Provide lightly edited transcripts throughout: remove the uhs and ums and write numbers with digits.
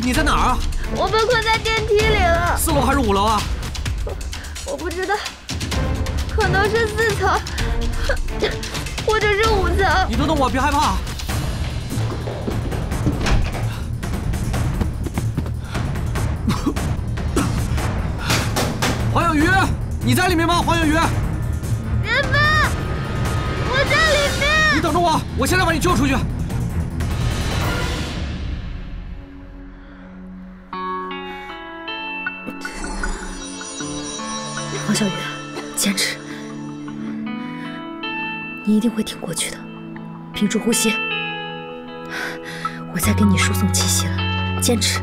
你在哪儿啊？ 我被困在电梯里了。 4楼还是5楼啊？ 我不知道，可能是4层，或者是5层。 你等等我，别害怕。黄小鱼，你在里面吗？黄小鱼。 元芬，我在里面。 你等着我，我现在把你救出去。 黄小鱼，坚持，你一定会挺过去的。屏住呼吸，我在给你输送气息了，坚持。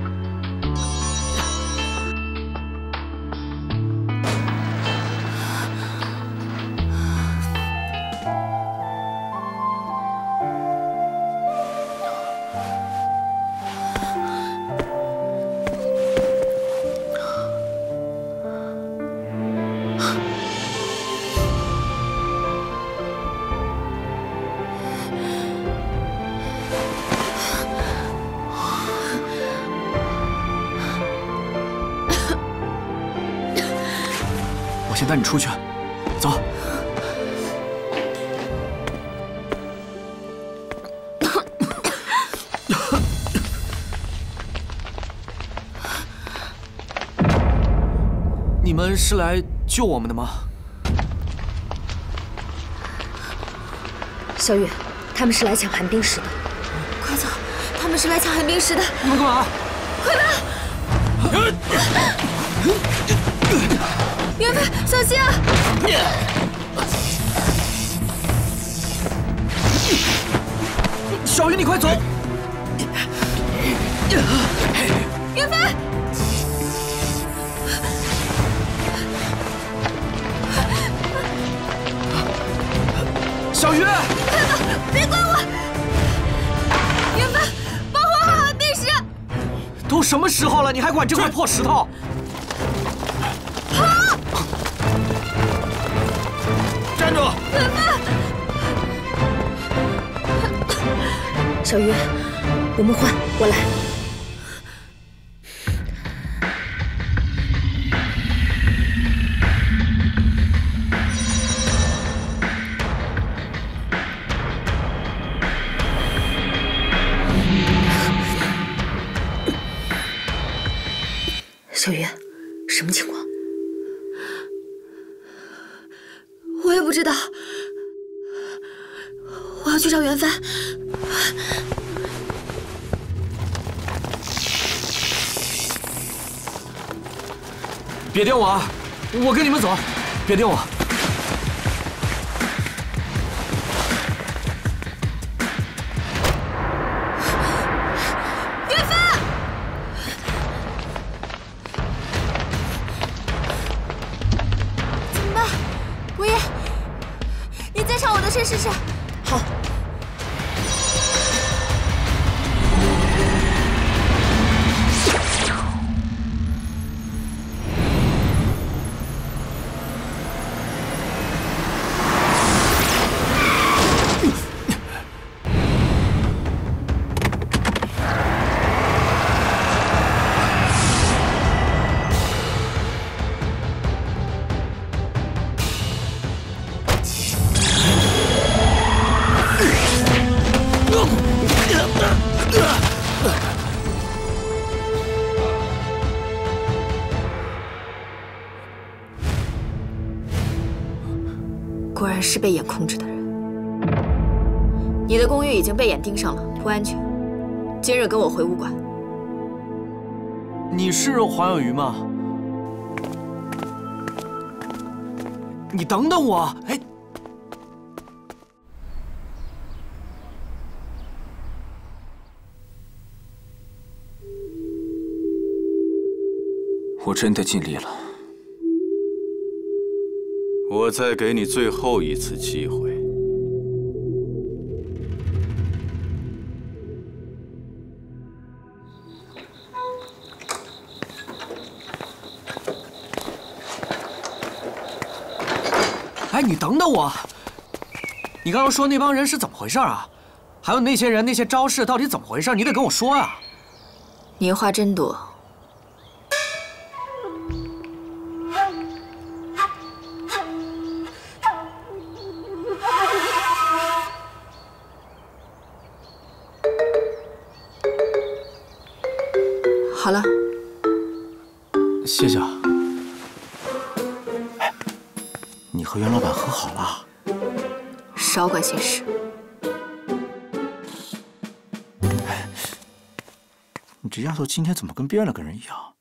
先带你出去，走。你们是来救我们的吗？ 小雨，他们是来抢寒冰石的。快走！他们是来抢寒冰石的。 你们干嘛？ 快跑！元芬，小心啊！ 小鱼，你快走！ 元芬， 小鱼， 快跑！别管我！元芬，保护好寒冰石！ 都什么时候了，你还管这块破石头？ 站住！ 元芬，小鱼，我们换，我来。小鱼，什么情况？ 我也不知道，我要去找元芬。 别盯我啊！我跟你们走，别盯我。 元芬，怎么办？我也。 你再朝我的身试试。好。果然是被眼控制的人。你的公寓已经被眼盯上了，不安全。今日跟我回武馆。 你是黄小鱼吗？你等等我，哎。 我真的尽力了。 我再给你最后一次机会。 哎，你等等我！你刚刚说那帮人是怎么回事啊？还有那些人那些招式到底怎么回事？你得跟我说啊！ 你话真多。好了， 谢谢啊。 哎，你和袁老板和好了？ 少管闲事。 哎，你这丫头今天怎么跟变了个人一样？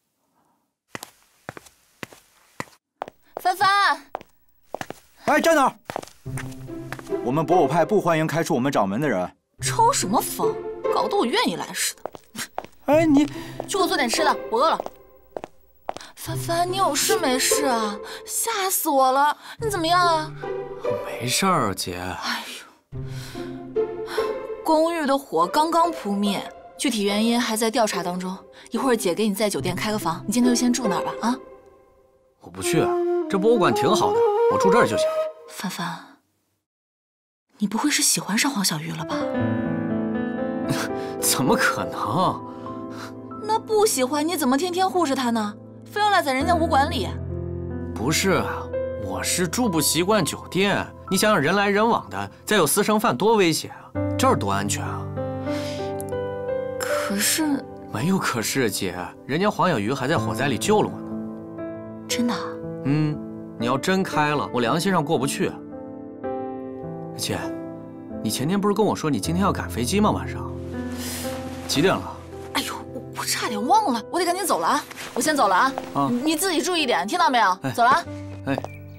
帆帆， 哎，站那儿！我们博武派不欢迎开除我们掌门的人。 抽什么风？搞得我愿意来似的。 哎，你去给我做点吃的，我饿了。帆帆，你有事没事啊？吓死我了！你怎么样啊？ 没事儿，姐。 哎呦，公寓的火刚刚扑灭，具体原因还在调查当中。一会儿姐给你在酒店开个房，你今天就先住那儿吧。啊？ 我不去，这博物馆挺好的，我住这儿就行。 帆帆，你不会是喜欢上黄小玉了吧？ 怎么可能？ 那不喜欢你怎么天天护着他呢？非要赖在人家武馆里？ 不是，我是住不习惯酒店。你想想，人来人往的，再有私生饭，多危险啊！这儿多安全啊！ 可是没有可是，姐，人家黄小鱼还在火灾里救了我呢。 真的？ 嗯，你要真开了，我良心上过不去。姐，你前天不是跟我说你今天要赶飞机吗？晚上几点了？ 哎呦，我差点忘了，我得赶紧走了啊！我先走了啊！你自己注意点，听到没有？ 哎、 走了啊！ 哎。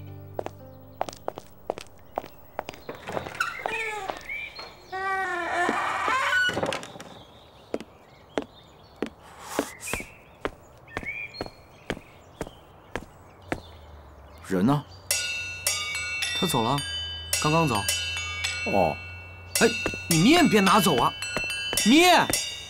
人呢？ 他走了，刚刚走。 哦。 哎，你面别拿走啊！面。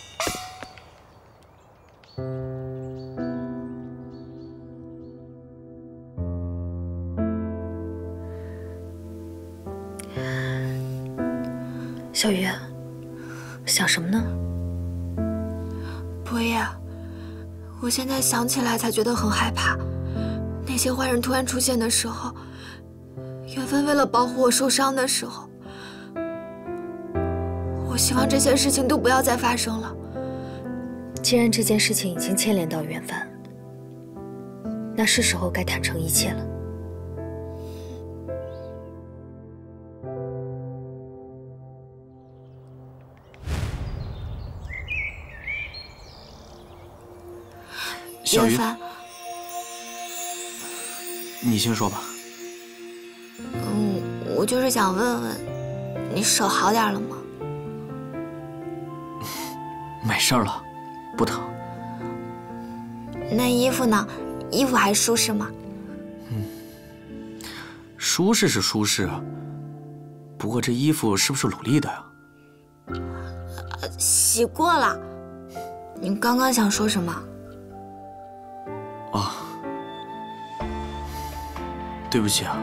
小鱼，想什么呢？ 博夜，我现在想起来才觉得很害怕。那些坏人突然出现的时候，袁帆为了保护我受伤的时候，我希望这些事情都不要再发生了。 既然这件事情已经牵连到袁帆，那是时候该坦诚一切了。 小鱼，你先说吧。 我就是想问问，你手好点了吗？ 没事了，不疼。 那衣服呢？衣服还舒适吗？ 舒适是舒适，不过这衣服是不是鲁丽的呀？ 洗过了。你刚刚想说什么？ 啊，对不起啊！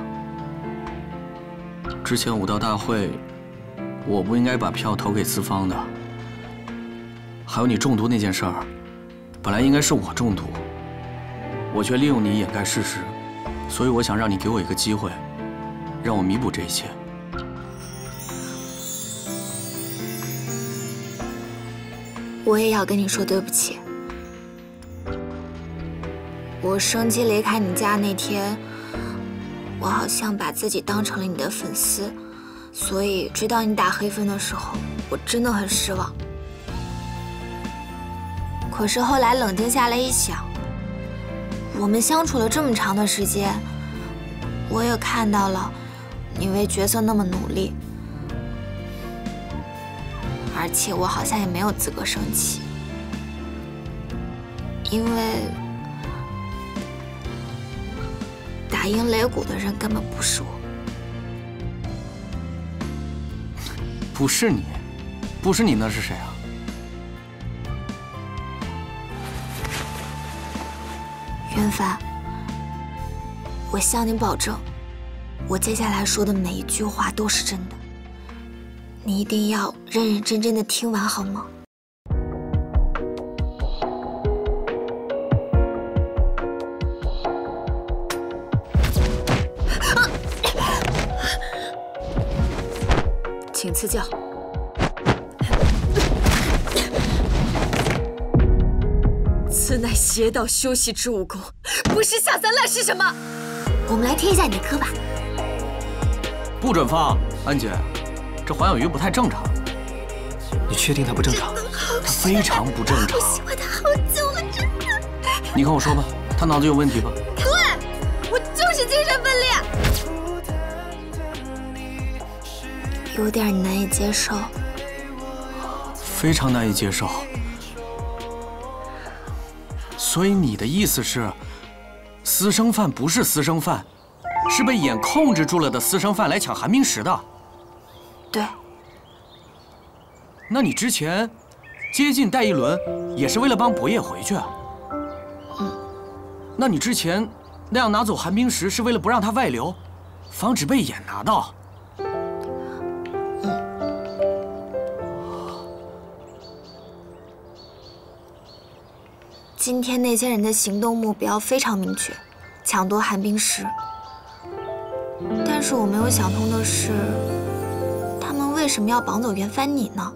之前武道大会，我不应该把票投给资方的。还有你中毒那件事儿，本来应该是我中毒，我却利用你掩盖事实，所以我想让你给我一个机会，让我弥补这一切。 我也要跟你说对不起。 我生气离开你家那天，我好像把自己当成了你的粉丝，所以追到你打黑分的时候，我真的很失望。可是后来冷静下来一想，我们相处了这么长的时间，我也看到了你为角色那么努力，而且我好像也没有资格生气，因为。 打赢擂鼓的人根本不是我， 不是你，不是你，那是谁啊？ 袁帆，我向你保证，我接下来说的每一句话都是真的，你一定要认认真真的听完，好吗？ 请赐教。此乃邪道修习之武功，不识下三滥是什么？我们来贴一下你的科吧。 不准放！安姐，这黄小鱼不太正常。 你确定他不正常？ 他非常不正常。 我喜欢他好久了，真的。 你跟我说吧，他脑子有问题吧？ 对，我就是精神分裂。 有点难以接受。 非常难以接受。所以你的意思是，私生饭不是私生饭，是被眼控制住了的私生饭来抢寒冰石的？ 对。 那你之前接近戴一轮，也是为了帮伯爷回去啊？那你之前那样拿走寒冰石，是为了不让他外流，防止被眼拿到？ 今天那些人的行动目标非常明确，抢夺寒冰石。但是我没有想通的是，他们为什么要绑走袁帆你呢？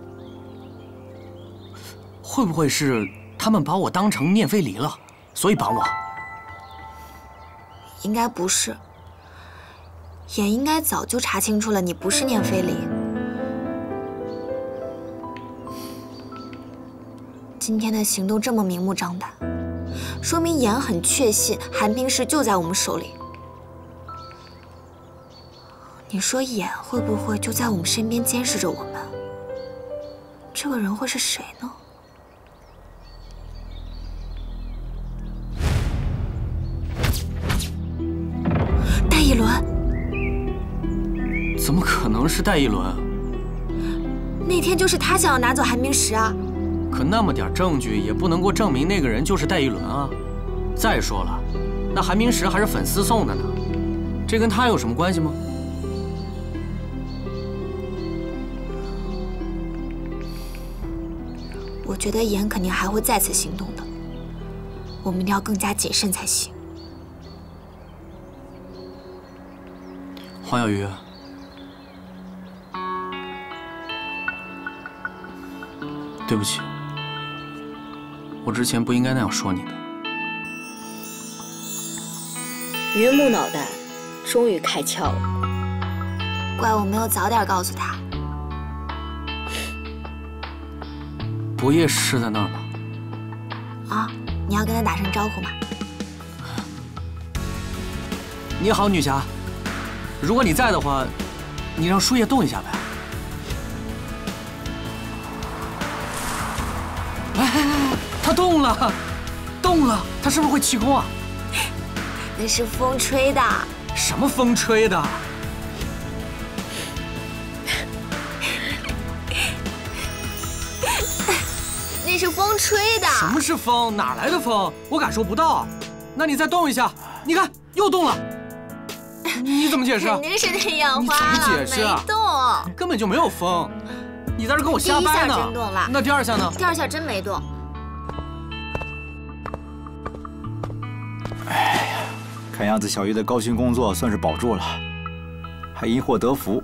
会不会是他们把我当成念非离了，所以绑我？ 应该不是，也应该早就查清楚了，你不是念非离。今天的行动这么明目张胆，说明颜很确信寒冰石就在我们手里。你说颜会不会就在我们身边监视着我们？这个人会是谁呢？戴一轮？ 怎么可能是戴一轮？ 那天就是他想要拿走寒冰石啊！ 可那么点证据也不能够证明那个人就是戴一轮啊！再说了，那寒冰石还是粉丝送的呢，这跟他有什么关系吗？ 我觉得颜肯定还会再次行动的，我们一定要更加谨慎才行。 黄小鱼，对不起，我之前不应该那样说你的。 榆木脑袋终于开窍了， 怪我没有早点告诉他。 伯爷是在那儿吗？ 啊，你要跟他打声招呼吗？ 你好，女侠。如果你在的话，你让树叶动一下呗。哎，他动了，动了，他是不是会气功啊？ 那是风吹的。 什么风吹的？ 那是风吹的。 什么是风？哪来的风？我感受不到。那你再动一下，你看又动了。你怎么解释？ 肯定是太氧化了， 你怎么解释啊？ 没动， 根本就没有风。你在这跟我瞎掰呢。 第一下真动了。 那第二下呢？ 第二下真没动。 哎呀，看样子小鱼的高薪工作算是保住了，还因祸得福。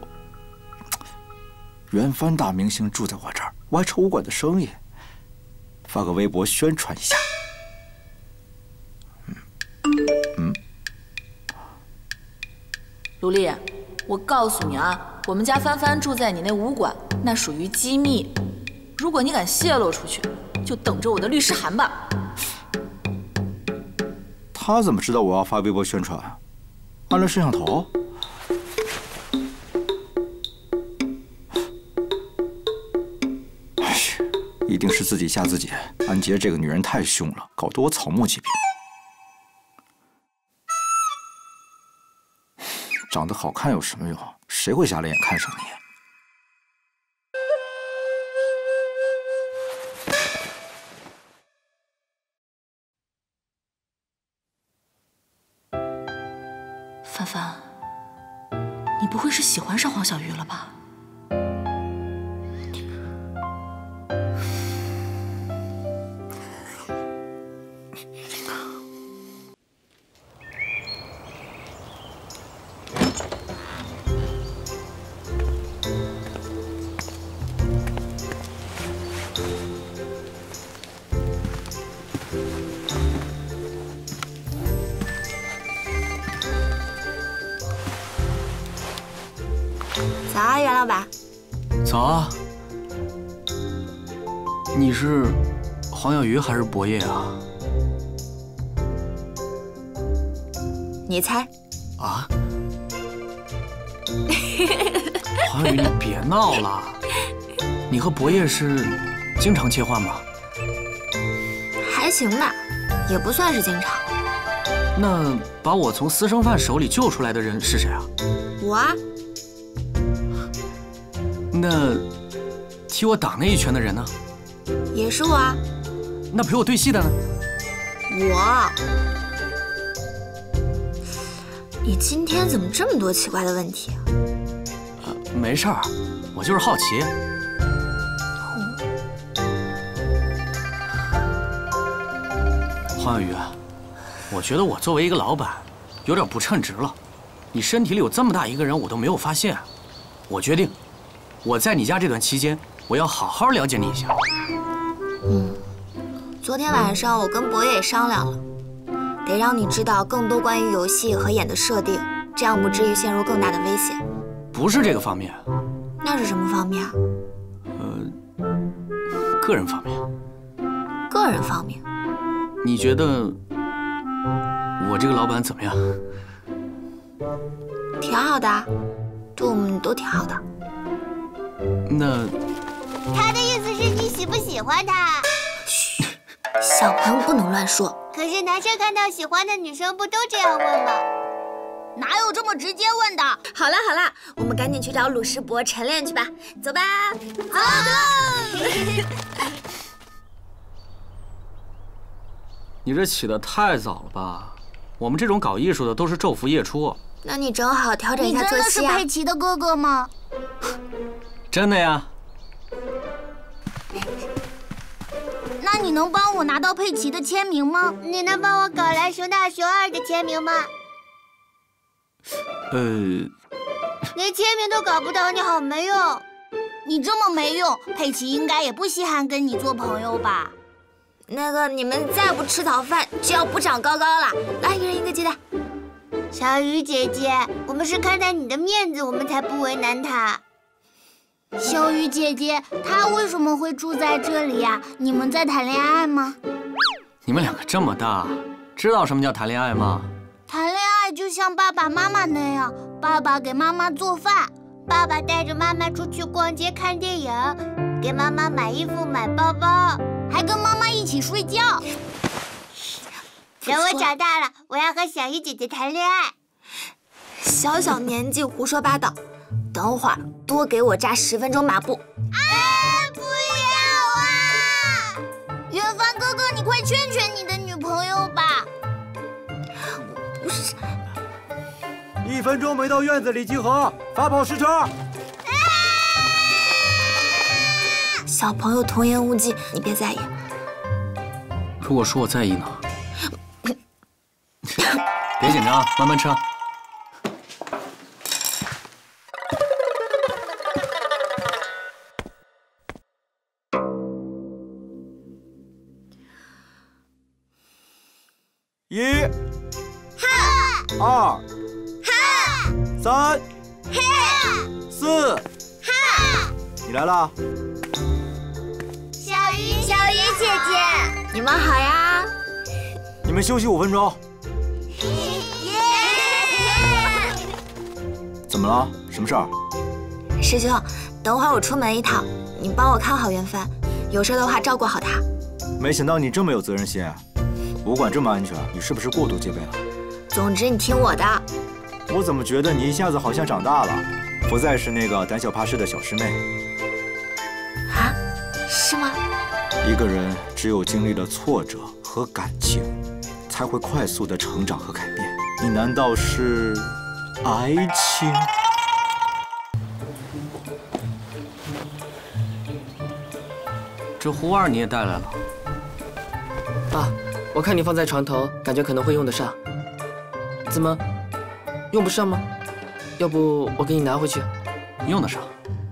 袁帆大明星住在我这儿，我还抽武馆的生意，发个微博宣传一下。 卢丽，我告诉你啊，我们家帆帆住在你那武馆，那属于机密。如果你敢泄露出去，就等着我的律师函吧。 他怎么知道我要发微博宣传？安了摄像头？哎呀，一定是自己吓自己。安杰这个女人太凶了，搞得我草木皆兵。长得好看有什么用？谁会瞎了眼看上你？ 帆帆，你不会是喜欢上黄小玉了吧？ 早啊，袁老板。 早啊。你是黄小鱼还是博业啊？ 你猜？ 啊？黄小鱼，你别闹了。你和博业是经常切换吗？ 还行吧，也不算是经常。 那把我从私生饭手里救出来的人是谁啊？ 我啊。 那踢我挡那一拳的人呢？ 也是我啊。 那陪我对戏的呢？ 我。你今天怎么这么多奇怪的问题啊？ 没事儿，我就是好奇。黄小鱼，我觉得我作为一个老板，有点不称职了。你身体里有这么大一个人，我都没有发现。我决定，我在你家这段期间，我要好好了解你一下。 昨天晚上我跟博业也商量了，得让你知道更多关于游戏和演的设定，这样不至于陷入更大的危险。 不是这个方面。 那是什么方面啊？ 个人方面。 个人方面。 你觉得我这个老板怎么样？ 挺好的，对我们都挺好的。 那他的意思是你喜不喜欢他？ 嘘，小朋友不能乱说。 可是男生看到喜欢的女生不都这样问吗？哪有这么直接问的？ 好了好了，我们赶紧去找鲁师伯晨练去吧，走吧。 好的。 你这起得太早了吧？我们这种搞艺术的都是昼伏夜出。 那你正好调整一下作息啊。 你真的是佩奇的哥哥吗？ 真的呀。 那你能帮我拿到佩奇的签名吗？你能帮我搞来熊大熊二的签名吗？连签名都搞不到，你好没用。你这么没用，佩奇应该也不稀罕跟你做朋友吧？ 那个，你们再不吃早饭，就要不长高高了。来，一人一个鸡蛋。 小鱼姐姐，我们是看在你的面子，我们才不为难他。小鱼姐姐，他为什么会住在这里呀？你们在谈恋爱吗？ 你们两个这么大，知道什么叫谈恋爱吗？ 谈恋爱就像爸爸妈妈那样，爸爸给妈妈做饭，爸爸带着妈妈出去逛街看电影，给妈妈买衣服买包包，还跟妈妈一起睡觉。等我长大了，我要和小鱼姐姐谈恋爱。 小小年纪胡说八道，等会儿多给我扎10分钟马步。 不要啊！远方哥哥，你快劝劝你的女朋友吧。 不是 ，1分钟没到院子里集合，罚跑10圈。 小朋友童言无忌，你别在意。 如果说我在意呢？别紧张，慢慢吃。 1、2、3、4，你来了。 小鱼姐姐， 你们好呀。 你们休息5分钟。怎么了？什么事儿？ 师兄，等会儿我出门一趟，你帮我看好元帆，有事的话照顾好他。 没想到你这么有责任心。武馆这么安全，你是不是过度戒备了？ 总之你听我的。 我怎么觉得你一下子好像长大了，不再是那个胆小怕事的小师妹？ 啊？是吗？ 一个人只有经历了挫折和感情，才会快速的成长和改变。你难道是爱情？ 这壶碗你也带来了？ 爸，我看你放在床头，感觉可能会用得上。怎么，用不上吗？要不我给你拿回去。 用得上。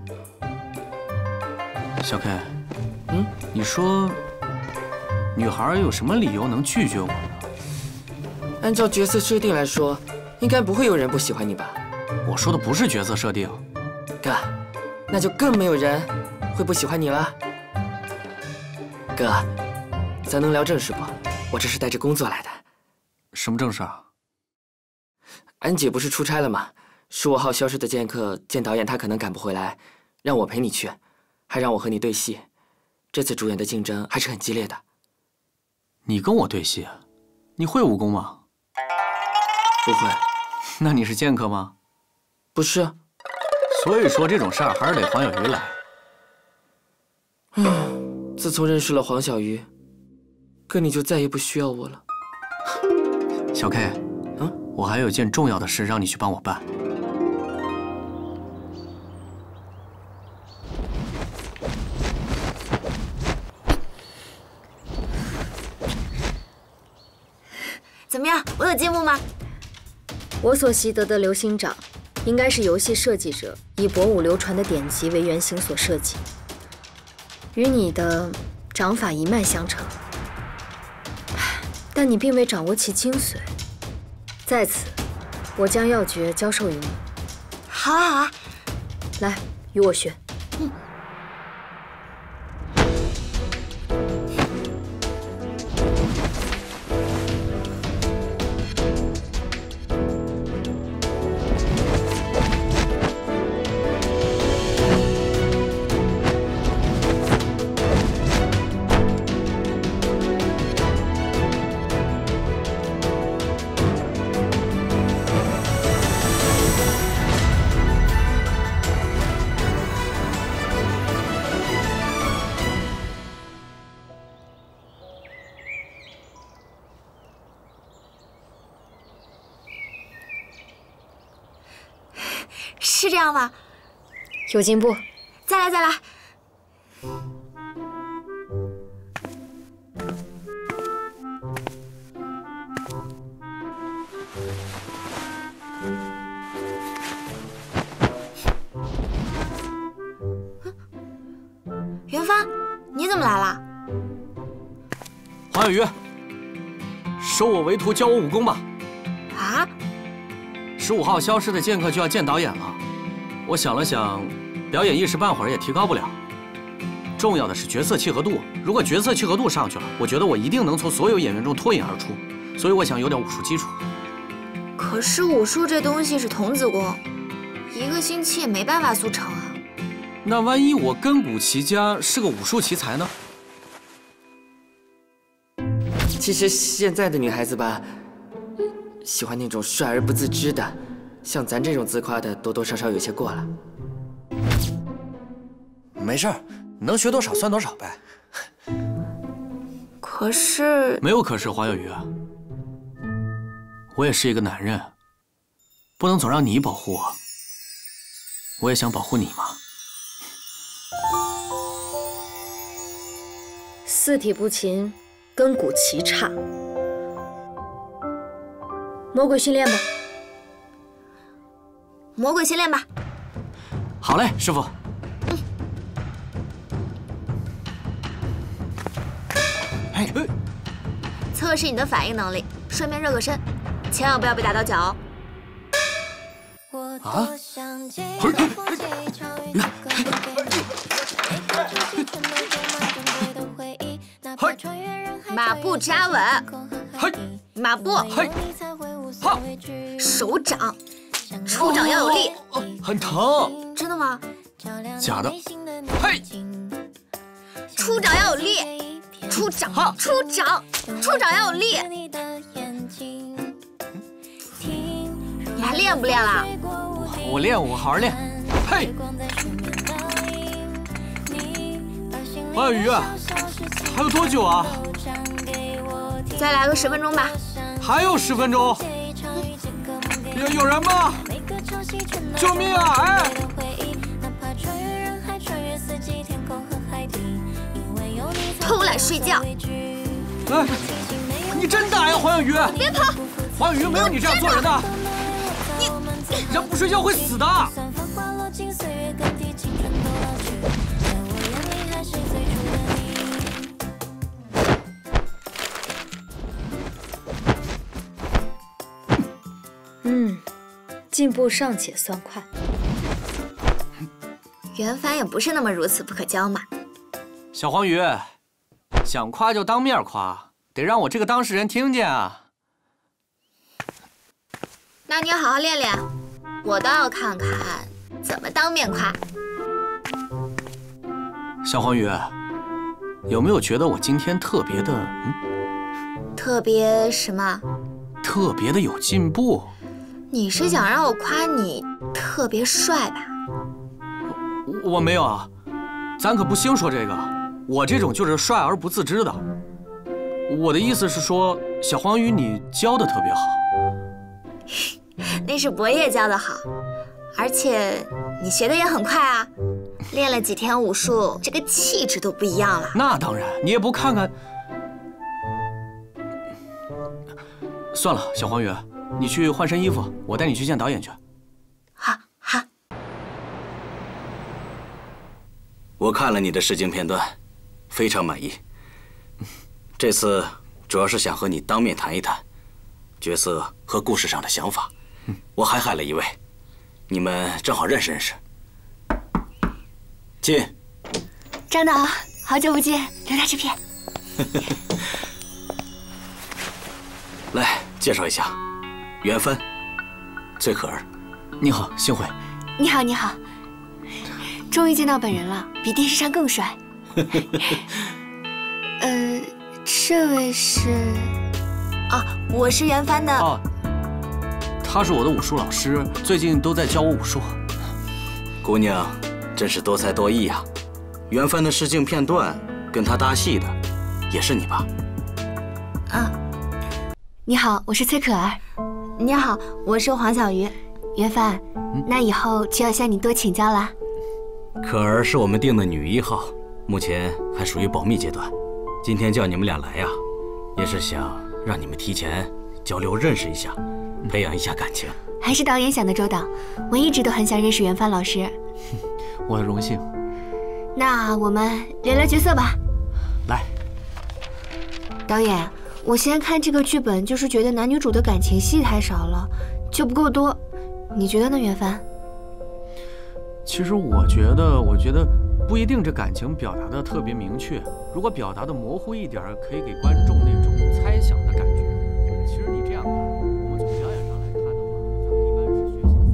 小 K， 你说，女孩有什么理由能拒绝我呢？ 按照角色设定来说，应该不会有人不喜欢你吧？ 我说的不是角色设定。 哥，那就更没有人会不喜欢你了。哥，咱能聊正事不？我这是带着工作来的。 什么正事啊？ 安姐不是出差了吗？15号消失的剑客见导演他可能赶不回来，让我陪你去，还让我和你对戏。这次主演的竞争还是很激烈的。 你跟我对戏？你会武功吗？ 不会。 那你是剑客吗？ 不是。 所以说这种事儿还是得黄小鱼来。 自从认识了黄小鱼，哥你就再也不需要我了。 小 K， 我还有件重要的事让你去帮我办。 怎么样？我有进步吗？ 我所习得的流星掌，应该是游戏设计者以博武流传的典籍为原型所设计，与你的掌法一脉相承。但你并未掌握其精髓，在此，我将要诀教授于你。 好啊，好啊， 来，与我学。 是这样吗？ 有进步。 再来，再来。元芳，你怎么来了？ 黄小鱼，收我为徒，教我武功吧。 啊 ？15号消失的剑客就要见导演了，我想了想，表演一时半会儿也提高不了。重要的是角色契合度，如果角色契合度上去了，我觉得我一定能从所有演员中脱颖而出。所以我想有点武术基础。 可是武术这东西是童子功，1个星期也没办法速成啊。 那万一我根骨奇家是个武术奇才呢？ 其实现在的女孩子吧，喜欢那种帅而不自知的，像咱这种自夸的，多多少少有些过了。 没事儿，能学多少算多少呗。 可是没有可是，黄小鱼，我也是一个男人，不能总让你保护我，我也想保护你嘛。 四体不勤，根骨奇差。魔鬼训练吧。 魔鬼训练吧。 好嘞，师傅。 测试你的反应能力，顺便热个身，千万不要被打到脚哦。 啊！ 马步扎稳，马步，手掌，出掌要有力， 很疼。 真的吗？ 假的。嘿， 出掌要有力，出掌，出掌，出掌要有力。你还练不练了？ 我练，我好好练。嘿，黄小鱼，还有多久啊？ 再来个10分钟吧。 还有10分钟？有人吗？救命啊！哎！ 偷懒睡觉。 哎，你真打呀，黄小鱼！ 别跑！ 黄小鱼，没有你这样做人的。人不睡觉会死的。 进步尚且算快。 袁帆也不是那么如此不可教嘛。 小黄鱼，想夸就当面夸，得让我这个当事人听见啊。 那你好好练练，我倒要看看怎么当面夸。 小黄鱼，有没有觉得我今天特别的特别什么？ 特别的有进步？ 你是想让我夸你特别帅吧？ 我没有啊，咱可不兴说这个。我这种就是帅而不自知的。我的意思是说，小黄鱼你教的特别好。 那是博业教的好，而且你学的也很快啊。练了几天武术，这个气质都不一样了。 那当然，你也不看看。算了，小黄鱼，你去换身衣服，我带你去见导演去。 好。 我看了你的试镜片段，非常满意。这次主要是想和你当面谈一谈角色和故事上的想法。我还喊了一位，你们正好认识认识。进。 张导，好久不见，刘大制片。 来介绍一下，袁帆、崔可儿。 你好，幸会。 你好，你好。终于见到本人了，比电视上更帅。这位是？啊，我是袁帆的。 哦，他是我的武术老师，最近都在教我武术。 姑娘真是多才多艺啊！袁帆的试镜片段跟他搭戏的也是你吧？ 啊，你好，我是崔可儿。你好，我是黄小鱼。袁帆，那以后就要向你多请教了。 可儿是我们定的女1号，目前还属于保密阶段。今天叫你们俩来呀，也是想让你们提前交流认识一下，培养一下感情。 还是导演想的周到，我一直都很想认识袁帆老师。 我的荣幸。 那我们聊聊角色吧。 来， 导演，我现在看这个剧本，就是觉得男女主的感情戏太少了，就不够多。你觉得呢，袁帆？ 其实我觉得不一定这感情表达的特别明确，如果表达的模糊一点，可以给观众那种猜想的感觉。其实你这样看，我们从表演上来看的话，咱们一般是学习的思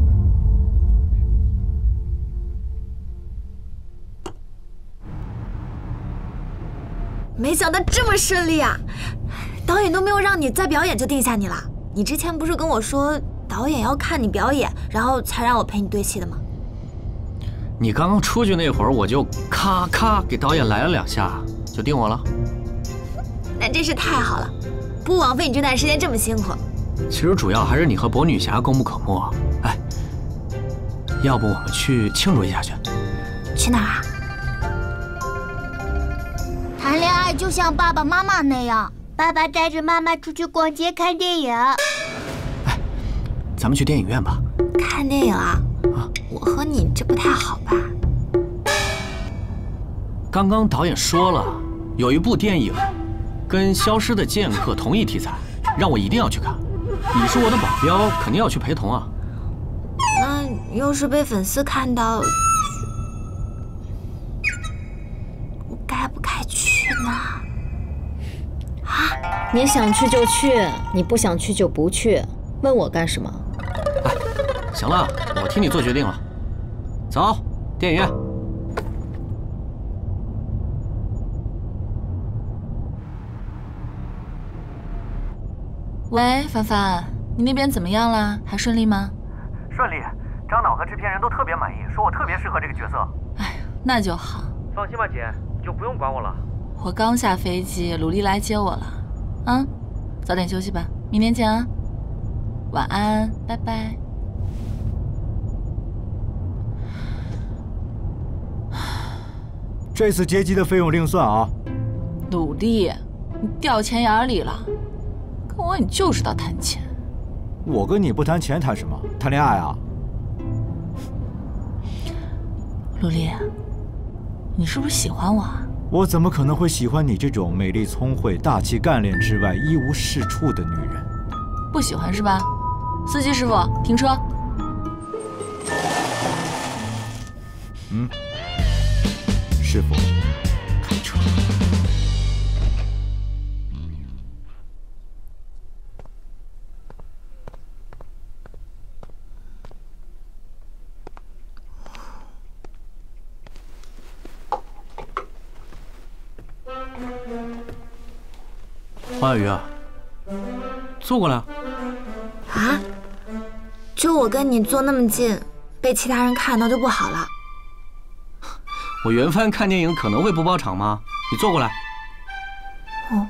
维。没想到这么顺利啊！导演都没有让你再表演就定下你了。你之前不是跟我说导演要看你表演，然后才让我陪你对戏的吗？ 你刚刚出去那会儿，我就咔咔给导演来了2下，就定我了。 那真是太好了，不枉费你这段时间这么辛苦。 其实主要还是你和博女侠功不可没。哎，要不我们去庆祝一下去？ 去哪儿啊？ 谈恋爱就像爸爸妈妈那样，爸爸带着妈妈出去逛街看电影。 哎，咱们去电影院吧。 看电影啊？我和你这不太好吧？ 刚刚导演说了，有一部电影跟《消失的剑客》同一题材，让我一定要去看。你是我的保镖，肯定要去陪同啊。 那要是被粉丝看到，我该不该去呢？啊？ 你想去就去，你不想去就不去，问我干什么？ 哎，行了，我替你做决定了。走，电影院。 喂，凡凡，你那边怎么样了？还顺利吗？ 顺利，张导和制片人都特别满意，说我特别适合这个角色。 哎，那就好。 放心吧，姐，你就不用管我了。 我刚下飞机，鲁丽来接我了。啊，早点休息吧，明天见啊。晚安，拜拜。 这次接机的费用另算啊。 鲁丽，你掉钱眼里了。跟我你就知道谈钱。 我跟你不谈钱谈什么？谈恋爱啊？ 鲁丽，你是不是喜欢我啊？ 我怎么可能会喜欢你这种美丽聪慧、大气干练之外一无是处的女人？ 不喜欢是吧？司机师傅，停车。 是否开车。 黄小鱼，坐过来。 啊？就我跟你坐那么近，被其他人看到就不好了。 我原番看电影可能会不包场吗？你坐过来。 哦。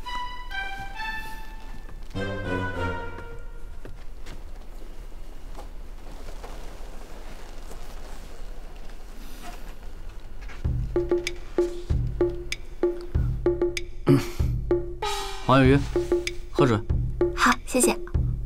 黄小鱼，喝水。 好，谢谢。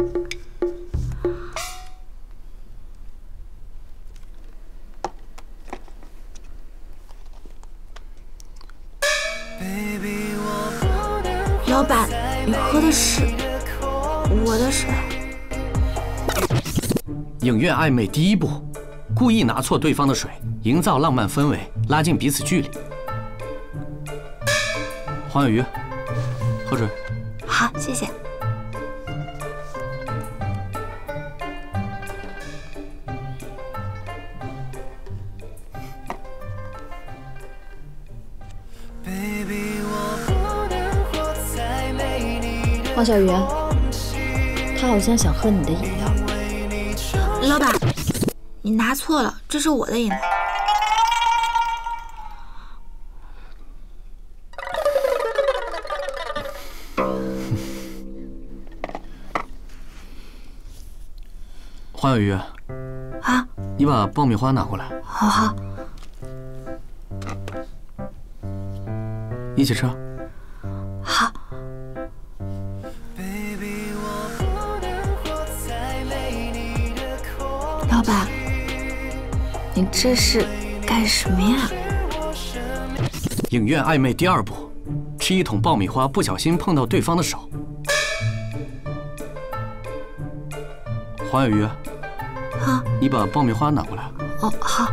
老板，你喝的是我的水。 影院暧昧第一步，故意拿错对方的水，营造浪漫氛围，拉近彼此距离。黄小鱼，喝水。 好，谢谢。 黄小鱼，他好像想喝你的饮料。 老板，你拿错了，这是我的饮料。 黄小鱼， 啊， 你把爆米花拿过来。 好好。 一起吃。 好。老板，你这是干什么呀？ 影院暧昧第二步，吃一桶爆米花不小心碰到对方的手。黄小鱼， 啊， 你把爆米花拿过来。 哦，好。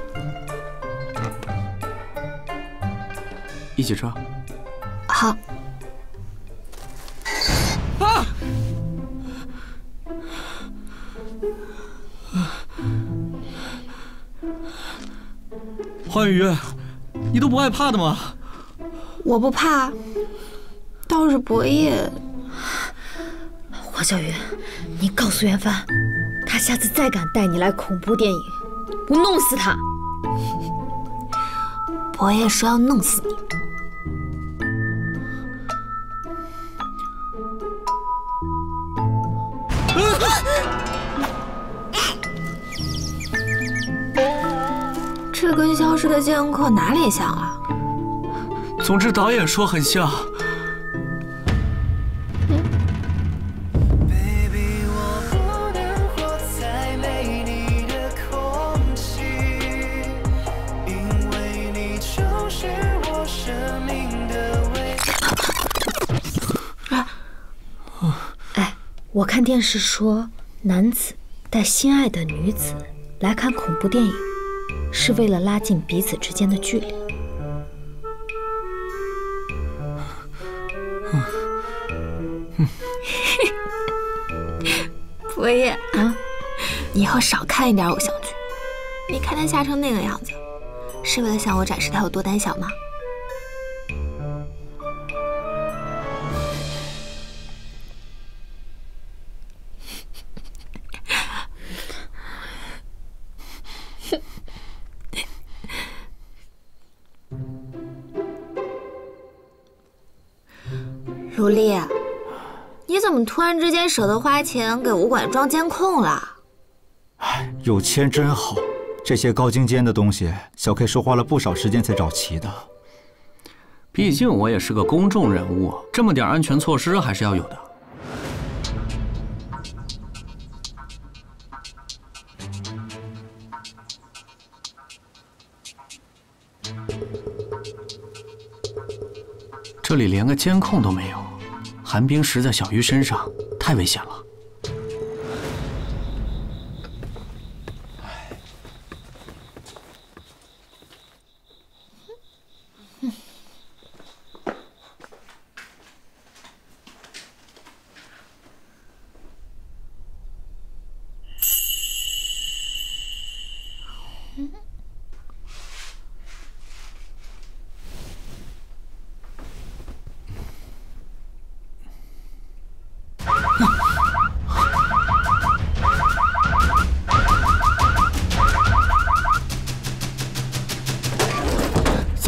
一起吃。 好。 啊！黄小鱼，你都不害怕的吗？ 我不怕，倒是博业。 黄小鱼，你告诉元帆，他下次再敢带你来恐怖电影，我弄死他。 博业说要弄死你。这跟消失的剑客哪里像啊？ 总之导演说很像。 哎，我看电视说，男子带心爱的女子来看恐怖电影，是为了拉近彼此之间的距离。 博业啊，你以后少看一点偶像剧。你看他吓成那个样子，是为了向我展示他有多胆小吗？如丽，你怎么突然之间舍得花钱给武馆装监控了？ 哎，有钱真好，这些高精尖的东西，小 K 是花了不少时间才找齐的。 毕竟我也是个公众人物，这么点安全措施还是要有的。这里连个监控都没有，寒冰石在小鱼身上，太危险了。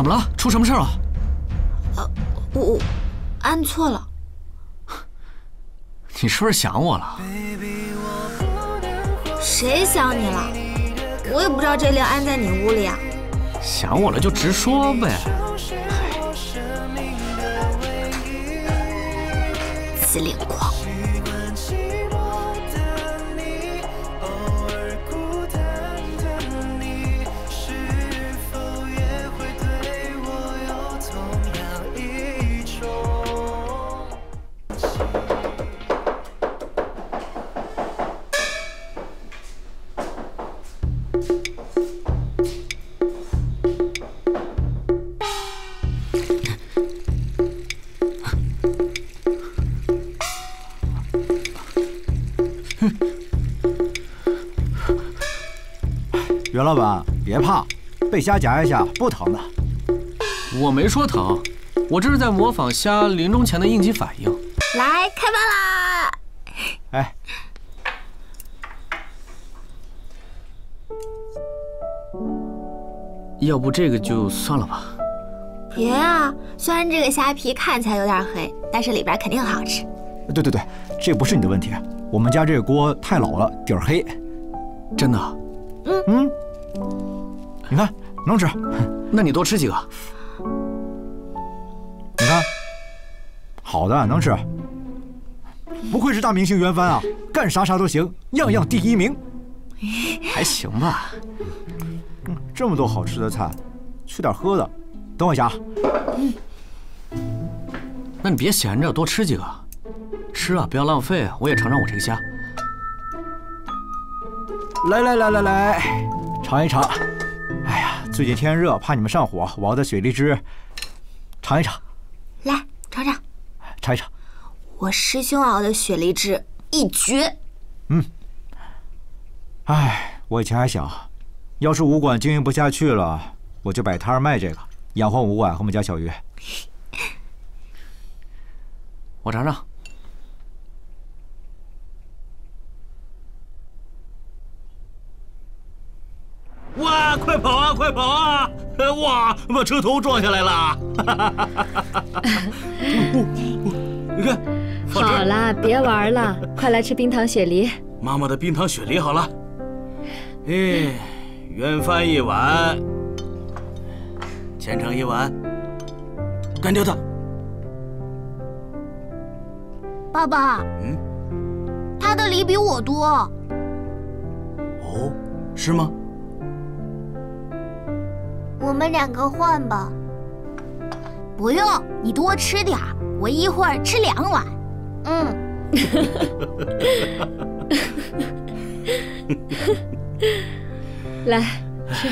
怎么了？出什么事了？ 我按错了。 你是不是想我了？ 谁想你了？我也不知道这令安在你屋里啊。 想我了就直说呗。 自恋狂。 袁老板，别怕，被虾夹一下不疼的。 我没说疼，我这是在模仿虾临终前的应激反应。 来，开饭啦！ 哎， 要不这个就算了吧。 别啊，虽然这个虾皮看起来有点黑，但是里边肯定很好吃。 对，这不是你的问题，我们家这个锅太老了，底儿黑。 真的？ 你看能吃， 那你多吃几个。 你看，好的能吃。不愧是大明星袁帆啊，干啥都行，样样第一名。 还行吧。 这么多好吃的菜，吃点喝的。等我一下。 那你别闲着，多吃几个。吃啊，不要浪费，我也尝尝我这个虾。 来，尝一尝。哎呀，最近天热，怕你们上火，我熬的雪梨汁，尝一尝。 来，尝尝。 尝一尝。 我师兄熬的雪梨汁一绝。 哎，我以前还想，要是武馆经营不下去了，我就摆摊卖这个，养活武馆和我们家小鱼。 我尝尝。 哇，快跑啊，快跑啊！哇，把车头撞下来了！你看， 好啦，别玩了，快来吃冰糖雪梨。 妈妈的冰糖雪梨好了。哎，袁帆一碗，千成一碗，干掉它。 爸爸，他的梨比我多。 哦，是吗？ 我们两个换吧。不用，你多吃点儿，我一会儿吃2碗。 来吃。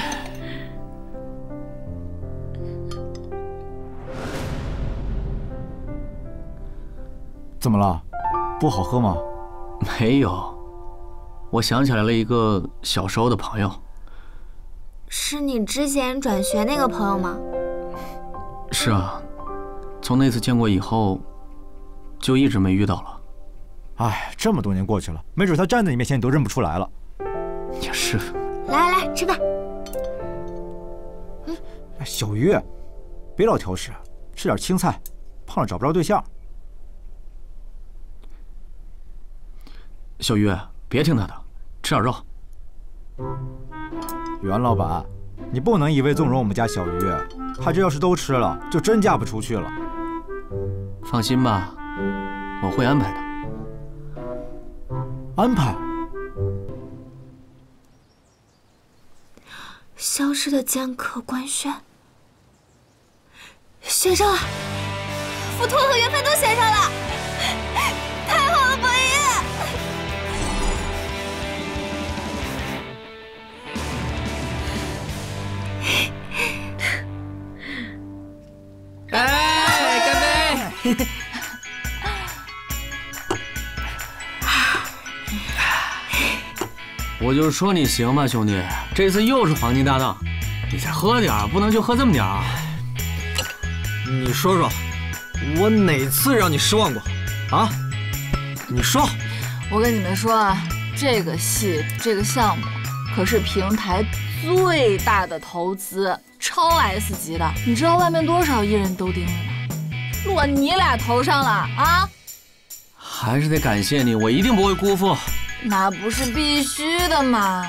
怎么了？不好喝吗？ 没有，我想起来了一个小时候的朋友。 是你之前转学那个朋友吗？ 是啊，从那次见过以后，就一直没遇到了。 哎，这么多年过去了，没准他站在你面前你都认不出来了。 也是。 来，吃饭。 小鱼，别老挑食，吃点青菜，胖了找不着对象。 小鱼，别听他的，吃点肉。 袁老板，你不能一味纵容我们家小鱼，他这要是都吃了，就真嫁不出去了。 放心吧，我会安排的。 安排？ 消失的剑客官宣，选上了，福拓和袁帆都选上了，太好了，博爷！ 哎，干杯！ 我就说你行吧，兄弟，这次又是黄金搭档，你再喝点，不能就喝这么点儿。 你说说，我哪次让你失望过？啊？你说。 我跟你们说啊，这个戏这个项目可是平台最大的投资，超 S 级的。你知道外面多少艺人都盯着呢，落你俩头上了啊！ 还是得感谢你，我一定不会辜负。 那不是必须的嘛。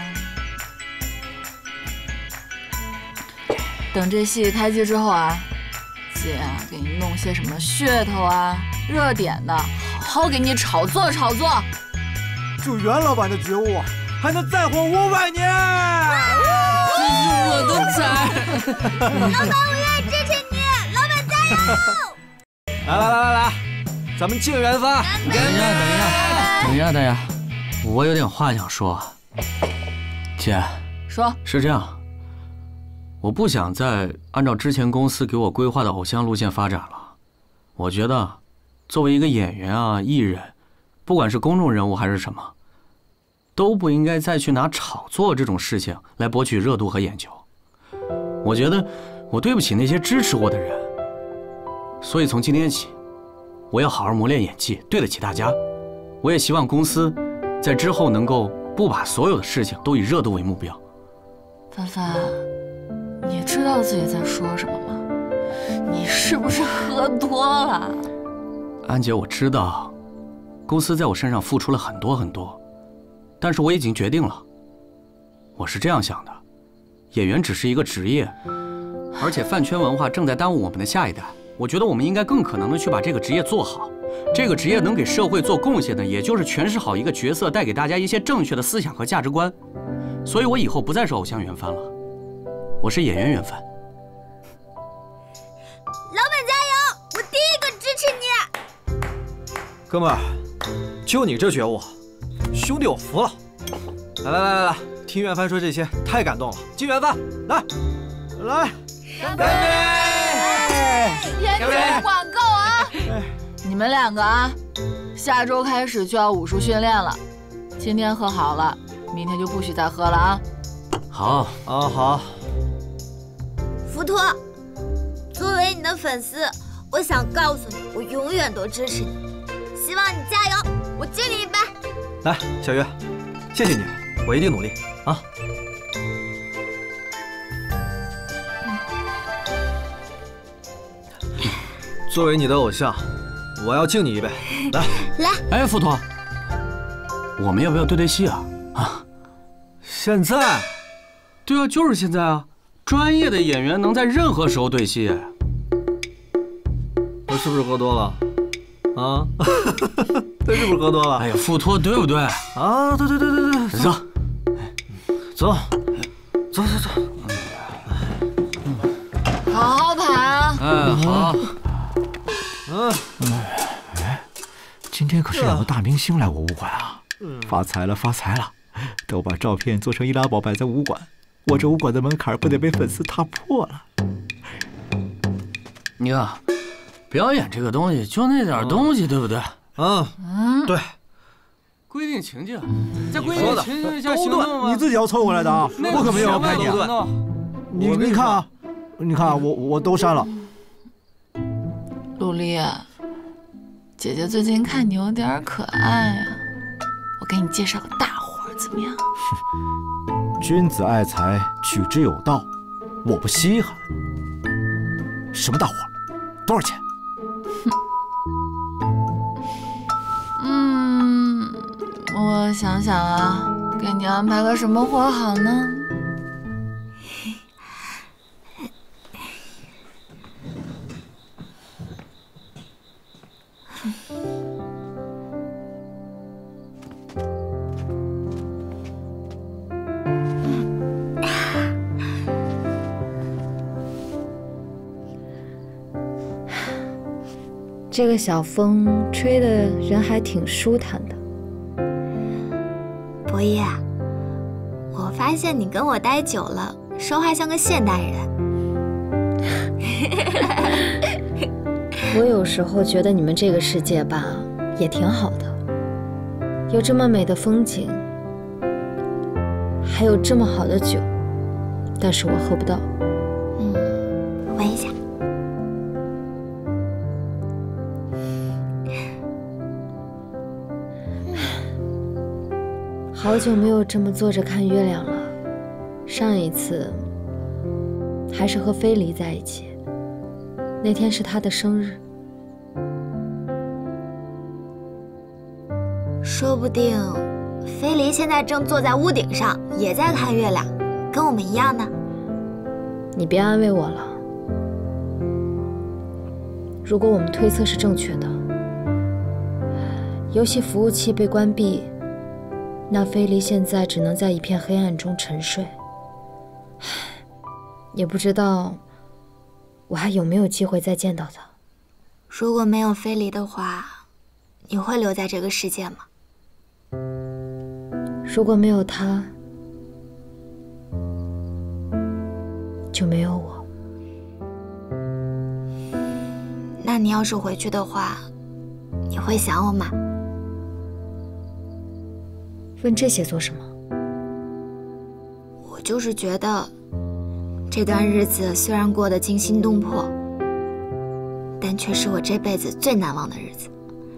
等这戏开机之后啊，姐啊给你弄些什么噱头啊、热点的，好好给你炒作炒作。 就袁老板的觉悟，还能再活500年。 这是我的仔。 老板，我愿意支持你，老板加油！ 来，咱们敬元发。 等一下，我有点话想说。姐， 说是这样，我不想再按照之前公司给我规划的偶像路线发展了。我觉得，作为一个演员啊、艺人，不管是公众人物还是什么，都不应该再去拿炒作这种事情来博取热度和眼球。我觉得我对不起那些支持我的人，所以从今天起，我要好好磨练演技，对得起大家。我也希望公司在之后能够不把所有的事情都以热度为目标。 帆帆，你知道自己在说什么吗？你是不是喝多了？ 安姐，我知道，公司在我身上付出了很多，但是我已经决定了，我是这样想的，演员只是一个职业，而且饭圈文化正在耽误我们的下一代。我觉得我们应该更可能的去把这个职业做好。这个职业能给社会做贡献的，也就是诠释好一个角色，带给大家一些正确的思想和价值观。所以我以后不再是偶像袁帆了，我是演员袁帆。 老板加油！我第一个支持你。 哥们儿，就你这觉悟，兄弟我服了。来，听元帆说这些太感动了，敬元帆，来， 干杯！烟酒管够啊！你们两个啊，下周开始就要武术训练了。今天喝好了，明天就不许再喝了啊！ 好。 浮屠，作为你的粉丝，我想告诉你，我永远都支持你，希望你加油，我敬你一杯。 来，小月，谢谢你，我一定努力啊！作为你的偶像，我要敬你一杯。 来， 哎，浮屠，我们要不要对戏啊？ 现在？ 对啊，就是现在啊！专业的演员能在任何时候对戏。 我是不是喝多了？啊？他是不是喝多了？ 哎呀，浮屠，对不对？ 啊，对，走。 好好排啊！ 好。 今天可是2个大明星来我武馆啊！发财了，都把照片做成易拉宝摆在武馆，我这武馆的门槛不得被粉丝踏破了。 你看，表演这个东西就那点东西，对不对？ 对。 规定情境，在规定情境下行动你自己要凑过来的啊！我可没有要拍你啊！你看啊，我都删了。 陆丽，姐姐最近看你有点可爱啊，我给你介绍个大活怎么样？ 君子爱财，取之有道，我不稀罕。什么大活？多少钱？ 我想想啊，给你安排个什么活好呢？ 这个小风吹的人还挺舒坦的。 博弈，我发现你跟我待久了，说话像个现代人。 我有时候觉得你们这个世界吧，也挺好的，有这么美的风景，还有这么好的酒，但是我喝不到。 闻一下。 好久没有这么坐着看月亮了。 上一次还是和飞离在一起，那天是他的生日。 说不定飞离现在正坐在屋顶上，也在看月亮，跟我们一样呢。 你别安慰我了。如果我们推测是正确的，游戏服务器被关闭，那飞离现在只能在一片黑暗中沉睡。也不知道我还有没有机会再见到他。 如果没有飞离的话，你会留在这个世界吗？ 如果没有他，就没有我。 那你要是回去的话，你会想我吗？ 问这些做什么？ 我就是觉得，这段日子虽然过得惊心动魄，但却是我这辈子最难忘的日子。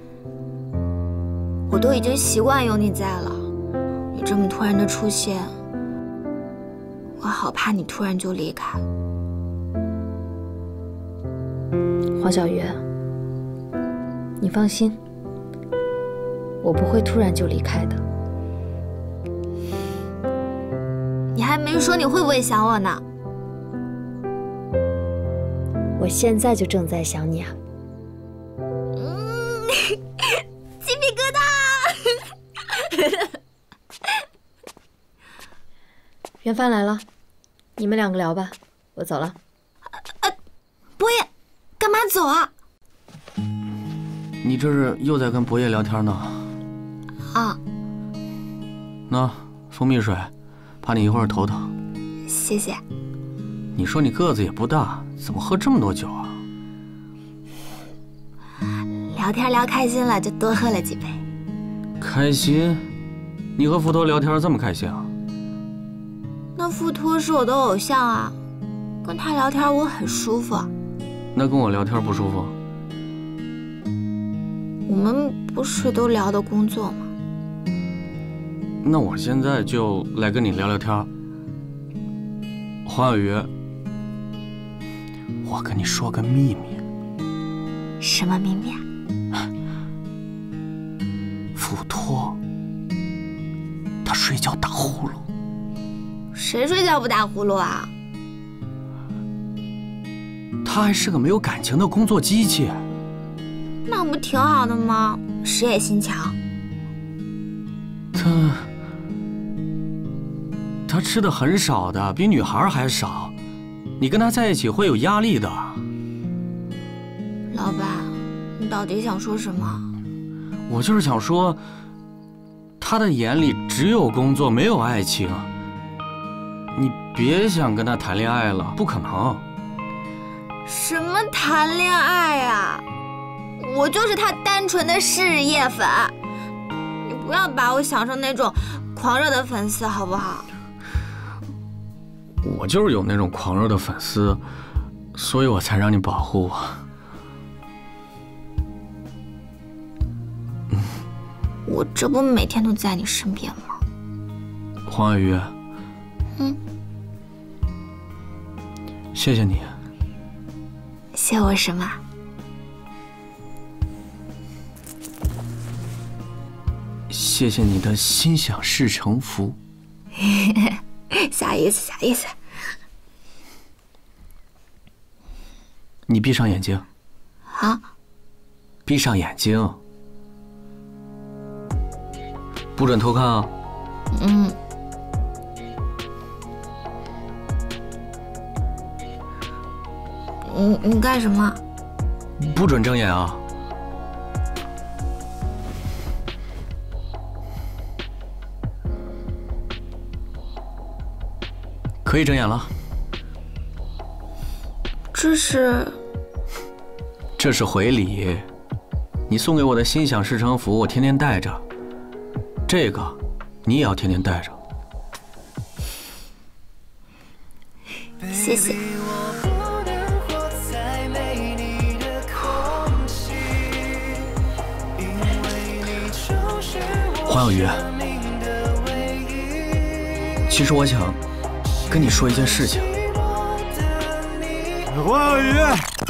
我都已经习惯有你在了，你这么突然的出现，我好怕你突然就离开。 黄小鱼，你放心，我不会突然就离开的。 你还没说你会不会想我呢？ 我现在就正在想你啊。 鸡皮疙瘩。 袁帆来了，你们两个聊吧，我走了。 博业，干嘛走啊？ 你这是又在跟博业聊天呢？ 啊。 那蜂蜜水，怕你一会儿头疼。 谢谢。 你说你个子也不大，怎么喝这么多酒啊？ 聊天聊开心了，就多喝了几杯。 开心？你和付托聊天这么开心啊？ 那付托是我的偶像啊，跟他聊天我很舒服。 那跟我聊天不舒服？ 我们不是都聊的工作吗？ 那我现在就来跟你聊聊天。黄小鱼，我跟你说个秘密。 什么秘密啊？ 付托，他睡觉打呼噜。 谁睡觉不打呼噜啊？ 他还是个没有感情的工作机器。 那不挺好的吗？事业心强。 他吃的很少的，比女孩还少。你跟他在一起会有压力的。 老板，你到底想说什么？ 我就是想说，他的眼里只有工作，没有爱情。你别想跟他谈恋爱了，不可能。 什么谈恋爱啊？我就是他单纯的事业粉，你不要把我想成那种狂热的粉丝好不好？ 我就是有那种狂热的粉丝，所以我才让你保护我。 我这不每天都在你身边吗？ 黄小鱼，谢谢你。 谢我什么？ 谢谢你的心想事成福。 啥意思？啥意思？ 你闭上眼睛。 啊？ 闭上眼睛，不准偷看啊。 你干什么？ 不准睁眼啊。可以睁眼了。这是回礼，你送给我的心想事成符，我天天带着。这个你也要天天带着。 谢谢。 黄小鱼，其实我想， 跟你说一件事情。 王小鱼，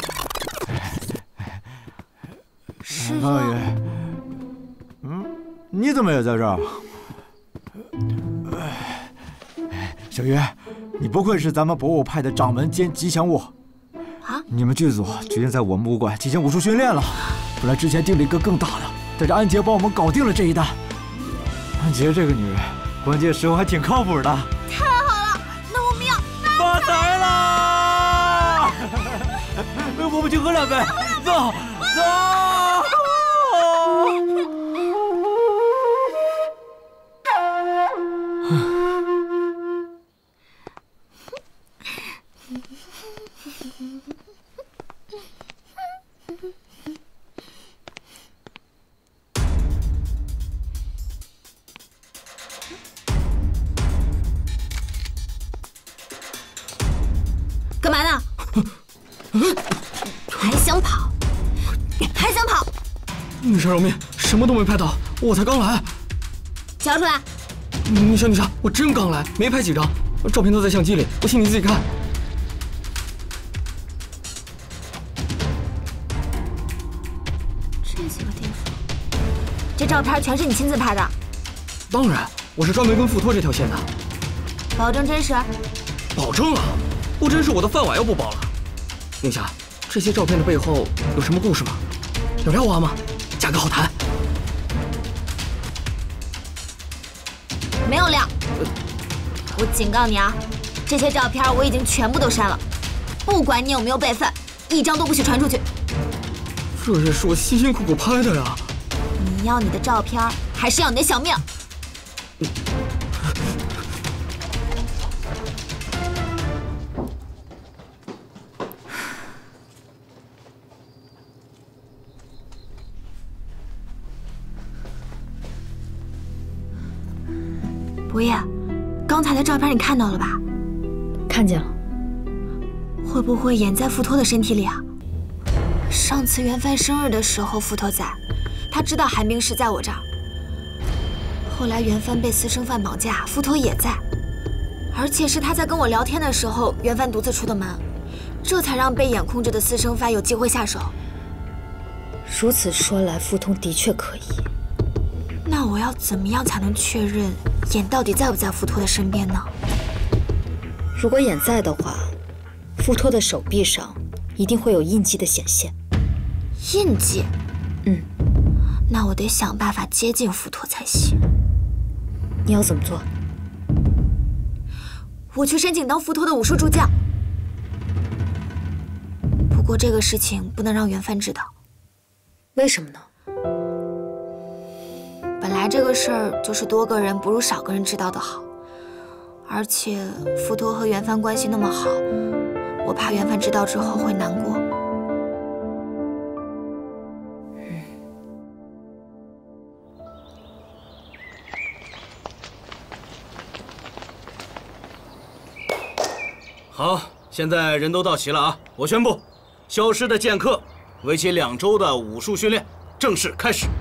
师王小鱼，你怎么也在这儿？小鱼，你不愧是咱们博武派的掌门兼吉祥物啊！ 你们剧组决定在我们武馆进行武术训练了。本来之前定了一个更大的，但是安杰帮我们搞定了这一单。安杰这个女人，关键时候还挺靠谱的。 太好了，那我们要发财啦！我们去喝两杯，走走。 干嘛呢？还想跑？还想跑？ 女侠饶命，什么都没拍到，我才刚来。 交出来！ 女侠，我真刚来，没拍几张，照片都在相机里，我请你自己看。 这几个地方，这照片全是你亲自拍的？ 当然，我是专门跟富托这条线的。 保证真实？ 保证啊！不真是我的饭碗要不保了。宁夏，这些照片的背后有什么故事吗？有料挖吗？价格好谈。 没有料。我警告你啊，这些照片我已经全部都删了，不管你有没有备份，一张都不许传出去。 这也是我辛辛苦苦拍的呀。 你要你的照片，还是要你的小命？伯爷，刚才的照片你看到了吧？ 看见了。 会不会眼在富托的身体里啊？上次元帆生日的时候，富托在，他知道寒冰石在我这儿。后来元帆被私生饭绑架，富托也在，而且是他在跟我聊天的时候，元帆独自出的门，这才让被眼控制的私生饭有机会下手。 如此说来，富通的确可以。 那我要怎么样才能确认眼到底在不在富托的身边呢？ 如果眼在的话，富托的手臂上一定会有印记的显现。 印记？那我得想办法接近富托才行。 你要怎么做？ 我去申请当富托的武术助教。不过这个事情不能让元帆知道。 为什么呢？ 本来这个事儿就是多个人不如少个人知道的好，而且富托和元帆关系那么好，我怕元帆知道之后会难过。 好，现在人都到齐了啊！我宣布，消失的剑客为期2周的武术训练正式开始。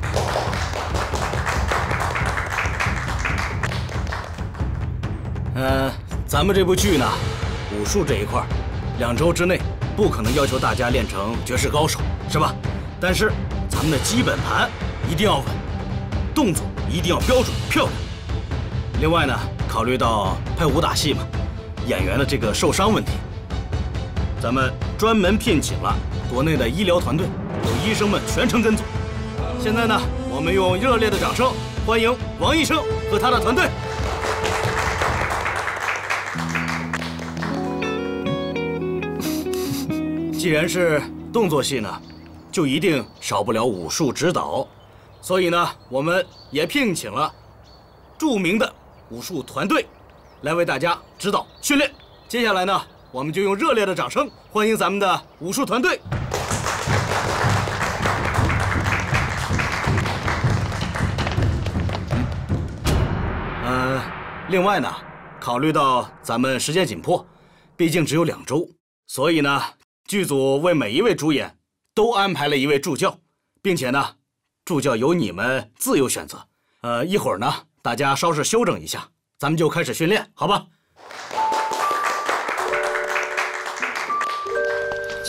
咱们这部剧呢，武术这一块，2周之内不可能要求大家练成绝世高手，是吧？但是咱们的基本盘一定要稳，动作一定要标准漂亮。另外呢，考虑到拍武打戏嘛，演员的这个受伤问题，咱们专门聘请了国内的医疗团队，有医生们全程跟踪。现在呢，我们用热烈的掌声欢迎王医生和他的团队。既然是动作戏呢，就一定少不了武术指导，所以呢，我们也聘请了著名的武术团队来为大家指导训练。接下来呢，我们就用热烈的掌声欢迎咱们的武术团队。另外呢，考虑到咱们时间紧迫，毕竟只有2周，所以呢，剧组为每一位主演都安排了一位助教，并且呢，助教由你们自由选择。一会儿呢，大家稍事休整一下，咱们就开始训练，好吧？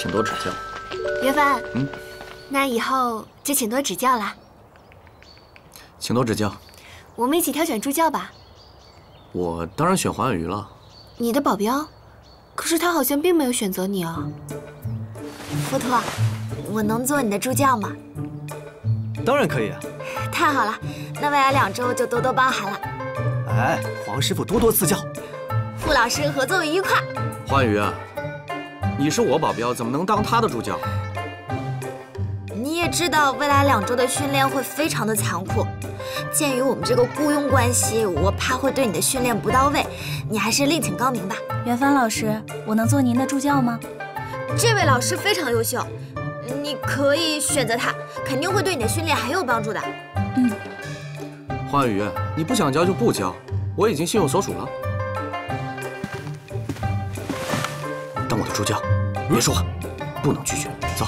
请多指教。 元帆，那以后就请多指教啦。 请多指教。 我们一起挑选助教吧。 我当然选黄婉瑜了。 你的保镖？可是他好像并没有选择你啊。 佛陀，我能做你的助教吗？ 当然可以啊。 太好了，那未来2周就多多包涵了。 哎，黄师傅多多赐教。 傅老师合作愉快。 黄婉瑜啊，你是我保镖，怎么能当他的助教？ 你也知道，未来2周的训练会非常的残酷。鉴于我们这个雇佣关系，我怕会对你的训练不到位，你还是另请高明吧。 元帆老师，我能做您的助教吗？ 这位老师非常优秀，你可以选择他，肯定会对你的训练很有帮助的。 黄婉瑜，你不想教就不教，我已经心有所属了。当我的助教，别说话，不能拒绝。走。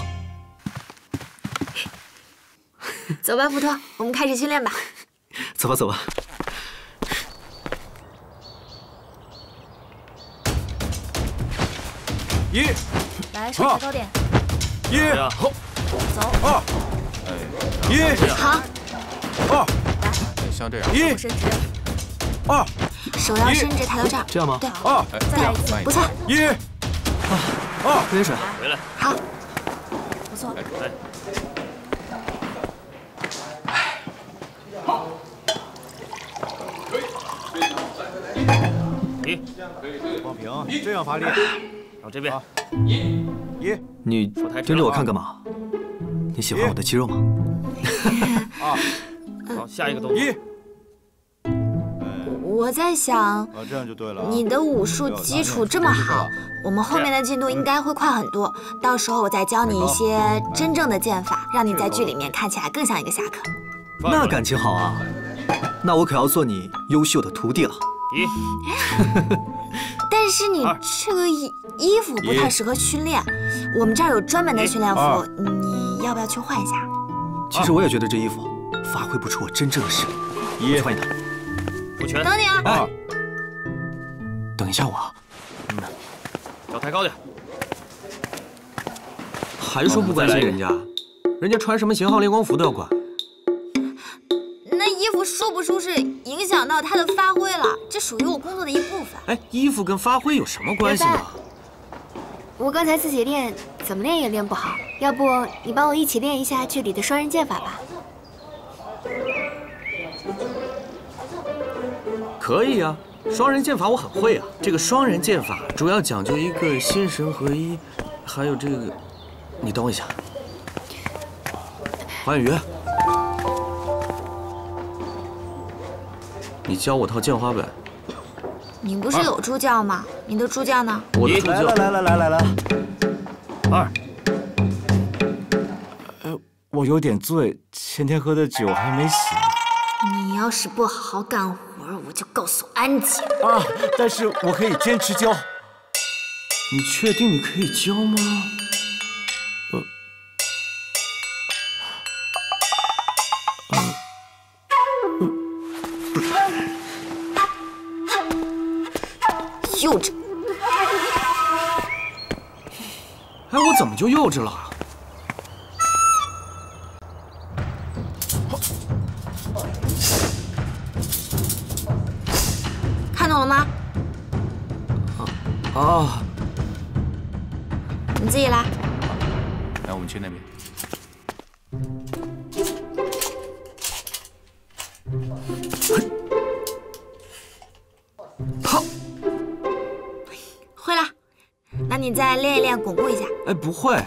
走吧，佛陀，我们开始训练吧。 走吧，走吧。1， 来，上抬高点。 1，好， 走。 2，1， 好。 2， 像这样。 1， 伸直。 2， 手要伸直，抬到这儿。 这样吗？ 对。 再来一次， 不错。 1，2，喝点水。 回来。 好。 不错。 放平，这样发力。 到这边。 1， 你盯着我看干嘛？你喜欢我的肌肉吗 ？2，好，下一个动作。 1。 我在想， 这样就对了。 你的武术基础这么好，我们后面的进度应该会快很多。到时候我再教你一些真正的剑法，让你在剧里面看起来更像一个侠客。 那感情好啊，那我可要做你优秀的徒弟了。 1。 但是你这个衣服不太适合训练，我们这儿有专门的训练服，你要不要去换一下？ 其实我也觉得这衣服发挥不出我真正的实力。1，换一套。 出拳。 等你啊！ 哎，等一下我。 脚抬高点。 还说不关心人家，人家穿什么型号练功服都要管。 那衣服舒不舒适影响到他的发挥了，这属于我工作的一部分。 哎，衣服跟发挥有什么关系呢？ 我刚才自己练，怎么练也练不好，要不你帮我一起练一下剧里的双人剑法吧？ 可以啊，双人剑法我很会啊。这个双人剑法主要讲究一个心神合一，还有这个，你等我一下，黄婉瑜，你教我套剑花本。 你不是有助教吗？你的助教呢？ 我的助教来了。 2。 我有点醉，前天喝的酒还没醒。 你要是不好好干活，我就告诉安姐。 但是我可以坚持教。 你确定你可以教吗？ 幼稚！ 哎，我怎么就幼稚了？ 看懂了吗？你自己来。 来，我们去那边。 会了，那你再练一练，巩固一下。 哎，不会。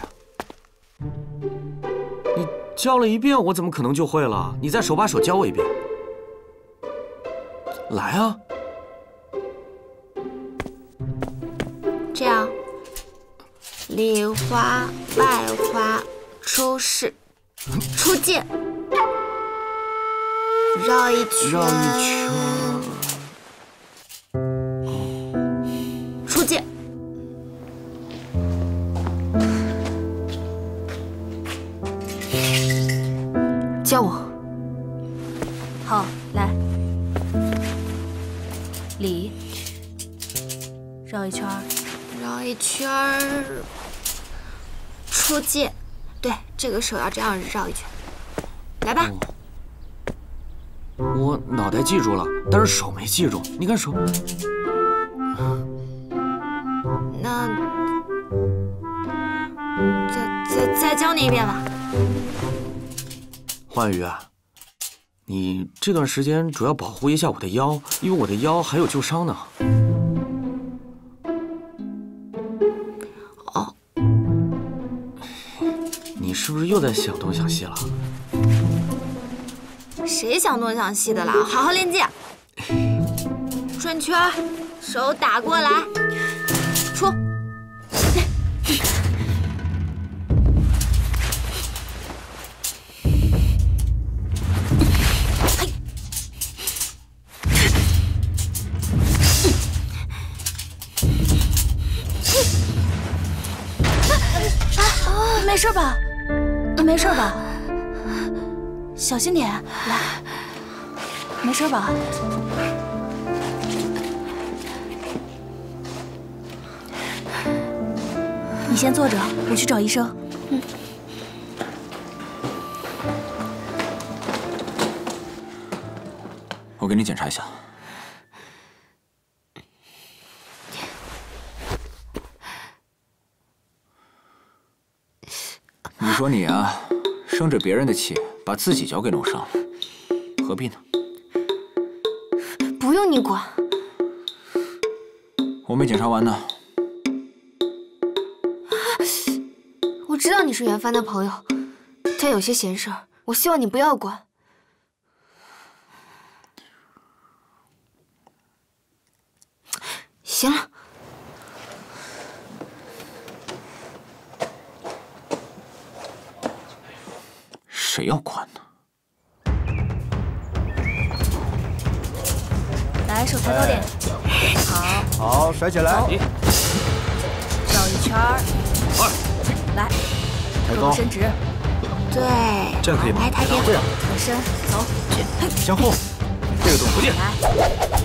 你教了一遍，我怎么可能就会了？你再手把手教我一遍。来啊！ 这样，里花外花，出式，出剑，绕一圈， 绕一圈， 出剑。 教我。 好，来，里，绕一圈儿， 绕一圈儿， 出气。对，这个手要这样绕一圈。来吧。 我脑袋记住了，但是手没记住。你看手。 那再教你一遍吧。 焕宇啊，你这段时间主要保护一下我的腰，因为我的腰还有旧伤呢。 哦。 你是不是又在想东想西了？ 谁想东想西的啦？好好练技。转圈，手打过来，出。 没事吧？没事吧？小心点，来，没事吧？你先坐着，我去找医生。 我给你检查一下。你说你啊，生着别人的气，把自己脚给弄伤了，何必呢？ 不用你管。 我没检查完呢。 我知道你是袁帆的朋友，他有些闲事儿，我希望你不要管。行了。 谁要管呢？ 来，手抬高点， 好，甩起来， 绕一圈儿，来， 抬高， 伸直， 对， 这样可以吗？ 来，抬点， 这样， 侧身，走，去， 向后， 这个动作不见。 来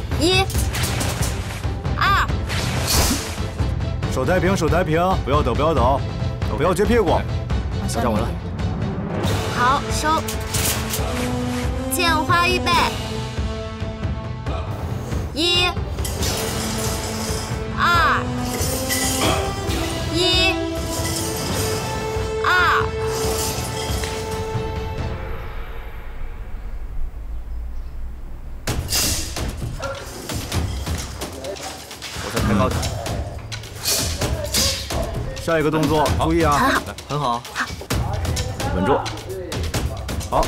，1、2， 手抬平，手抬平，不要抖，不要抖，不要撅屁股， 往下面一点。 好，收。剑花预备。1、2、1、2。 我再抬高点。 下一个动作，注意啊！ 很好， 稳住。好。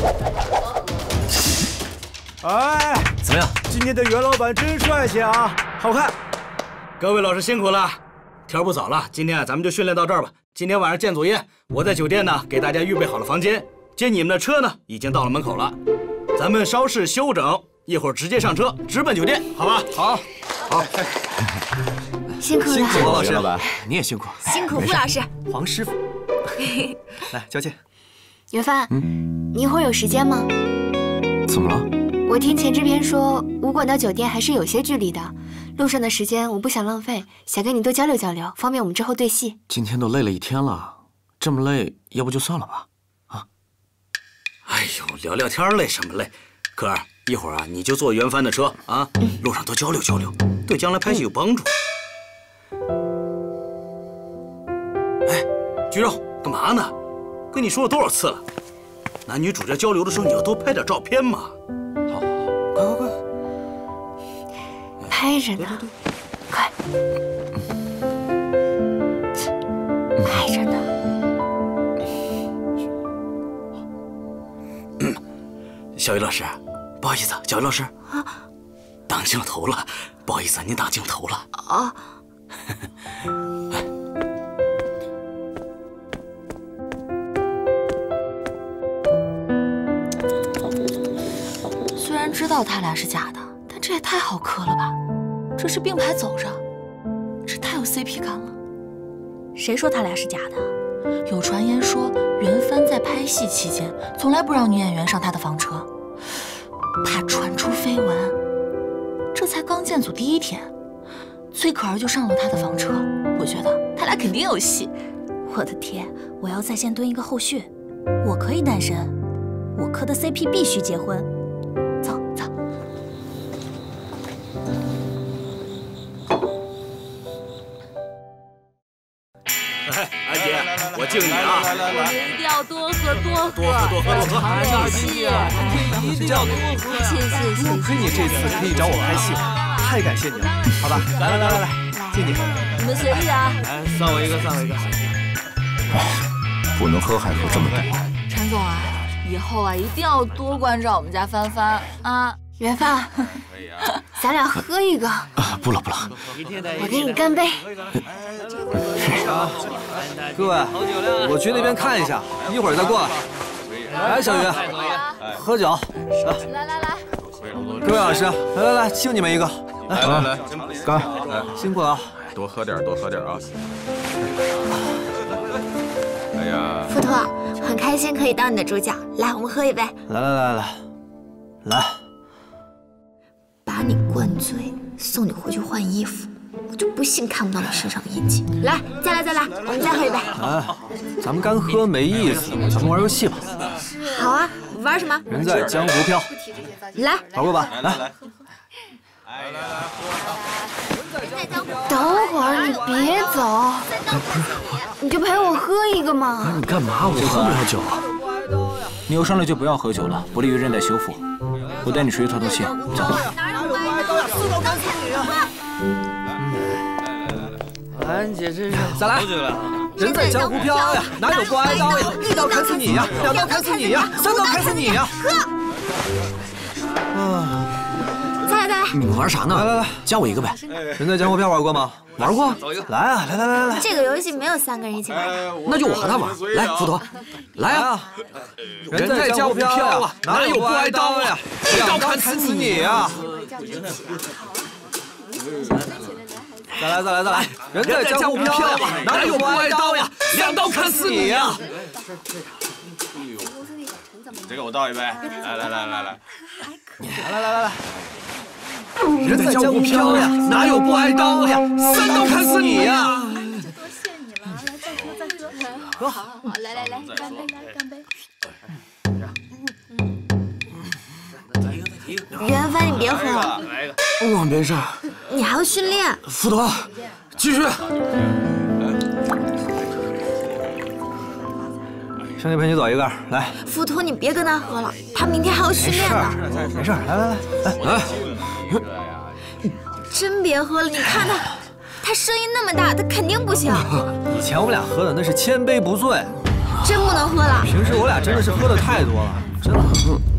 哎， 怎么样？ 今天的袁老板真帅气啊，好看。 各位老师辛苦了，天不早了，今天咱们就训练到这儿吧。今天晚上见祖业，我在酒店呢给大家预备好了房间，接你们的车呢已经到了门口了，咱们稍事休整，一会儿直接上车直奔酒店，好吧？ 好，好。 辛苦了， 辛苦了，老师， 老板， 你也辛苦。 辛苦傅老师， 黄师傅。来，交接。 袁帆，你一会儿有时间吗？ 怎么了？ 我听钱制片说，武馆到酒店还是有些距离的，路上的时间我不想浪费，想跟你多交流交流，方便我们之后对戏。 今天都累了一天了，这么累，要不就算了吧？啊！ 哎呦，聊聊天累什么累？可儿，一会儿啊你就坐袁帆的车啊，路上多交流交流，对将来拍戏有帮助。哎，菊肉，干嘛呢？跟你说了多少次了，男女主角交流的时候你要多拍点照片嘛。好，快快快， 拍着呢，快，拍着呢。 小鱼老师，不好意思，小鱼老师啊，挡镜头了，不好意思，您挡镜头了。 哦。 虽然知道他俩是假的，但这也太好磕了吧！这是并排走着，这太有 CP 感了。 谁说他俩是假的？ 有传言说袁帆在拍戏期间从来不让女演员上他的房车，怕传出绯闻。这才刚建组第1天，崔可儿就上了他的房车，我觉得他俩肯定有戏。 我的天，我要在线蹲一个后续，我可以单身，我磕的 CP 必须结婚。走走。 安姐，我敬你啊！ 我们一定要多喝多喝， 多喝， 长戏， 一定要多喝。 谢谢。 多亏你这次可以找我拍戏，太感谢你了。好吧，来，敬你。 你们随意啊。 算我一个。 不能喝还喝这么多。 陈总啊，以后啊一定要多关照我们家帆帆啊。 元芳，咱俩喝一个。 不了， 我给你干杯。 各位，我去那边看一下，一会儿再过来。来，小鱼，喝酒。 来。 各位老师，来，敬你们一个。 来，干！ 辛苦了啊。 多喝点啊！哎呀， 福托，很开心可以当你的主角，来，我们喝一杯。 来。 把你灌醉，送你回去换衣服，我就不信看不到你身上的印记。来，再来，我们再喝一杯。 咱们干喝没意思，咱们玩游戏吧。 好啊，玩什么？ 人在江湖飘。 来， 玩过吧？来。 等会儿你别走，你就陪我喝一个嘛。 你干嘛？我喝不了酒。 你有伤了就不要喝酒了，不利于韧带修复。我带你出去透气。走。 安姐真是，再来。人在江湖飘呀，哪有不挨刀呀？一刀砍死你呀，2刀砍死你呀，3刀砍死你呀！ 再来。 你们玩啥呢？ 来， 加我一个呗。 人在江湖飘玩过吗？ 玩过。 来啊，来。 这个游戏没有3个人一起玩， 那就我和他玩。来，福陀，来啊！ 人在江湖飘啊，哪有不挨刀呀？2刀砍死你呀！再来！人在江湖飘啊，哪有不挨刀呀？2刀砍死你呀！ 这个我倒一杯。来。 人在江湖飘呀，哪有不挨刀呀？3刀砍死你呀！ 喝，好，来，干杯。 元帆，你别喝了。 我没事。 你还要训练。 福陀，继续。 兄弟陪你走一个，来。 福托，你别跟他喝了，他明天还要训练呢。 没事，来。 真别喝了，你看他声音那么大，他肯定不行。 以前我们俩喝的那是千杯不醉， 真不能喝了。 平时我俩真的是喝的太多了，真的。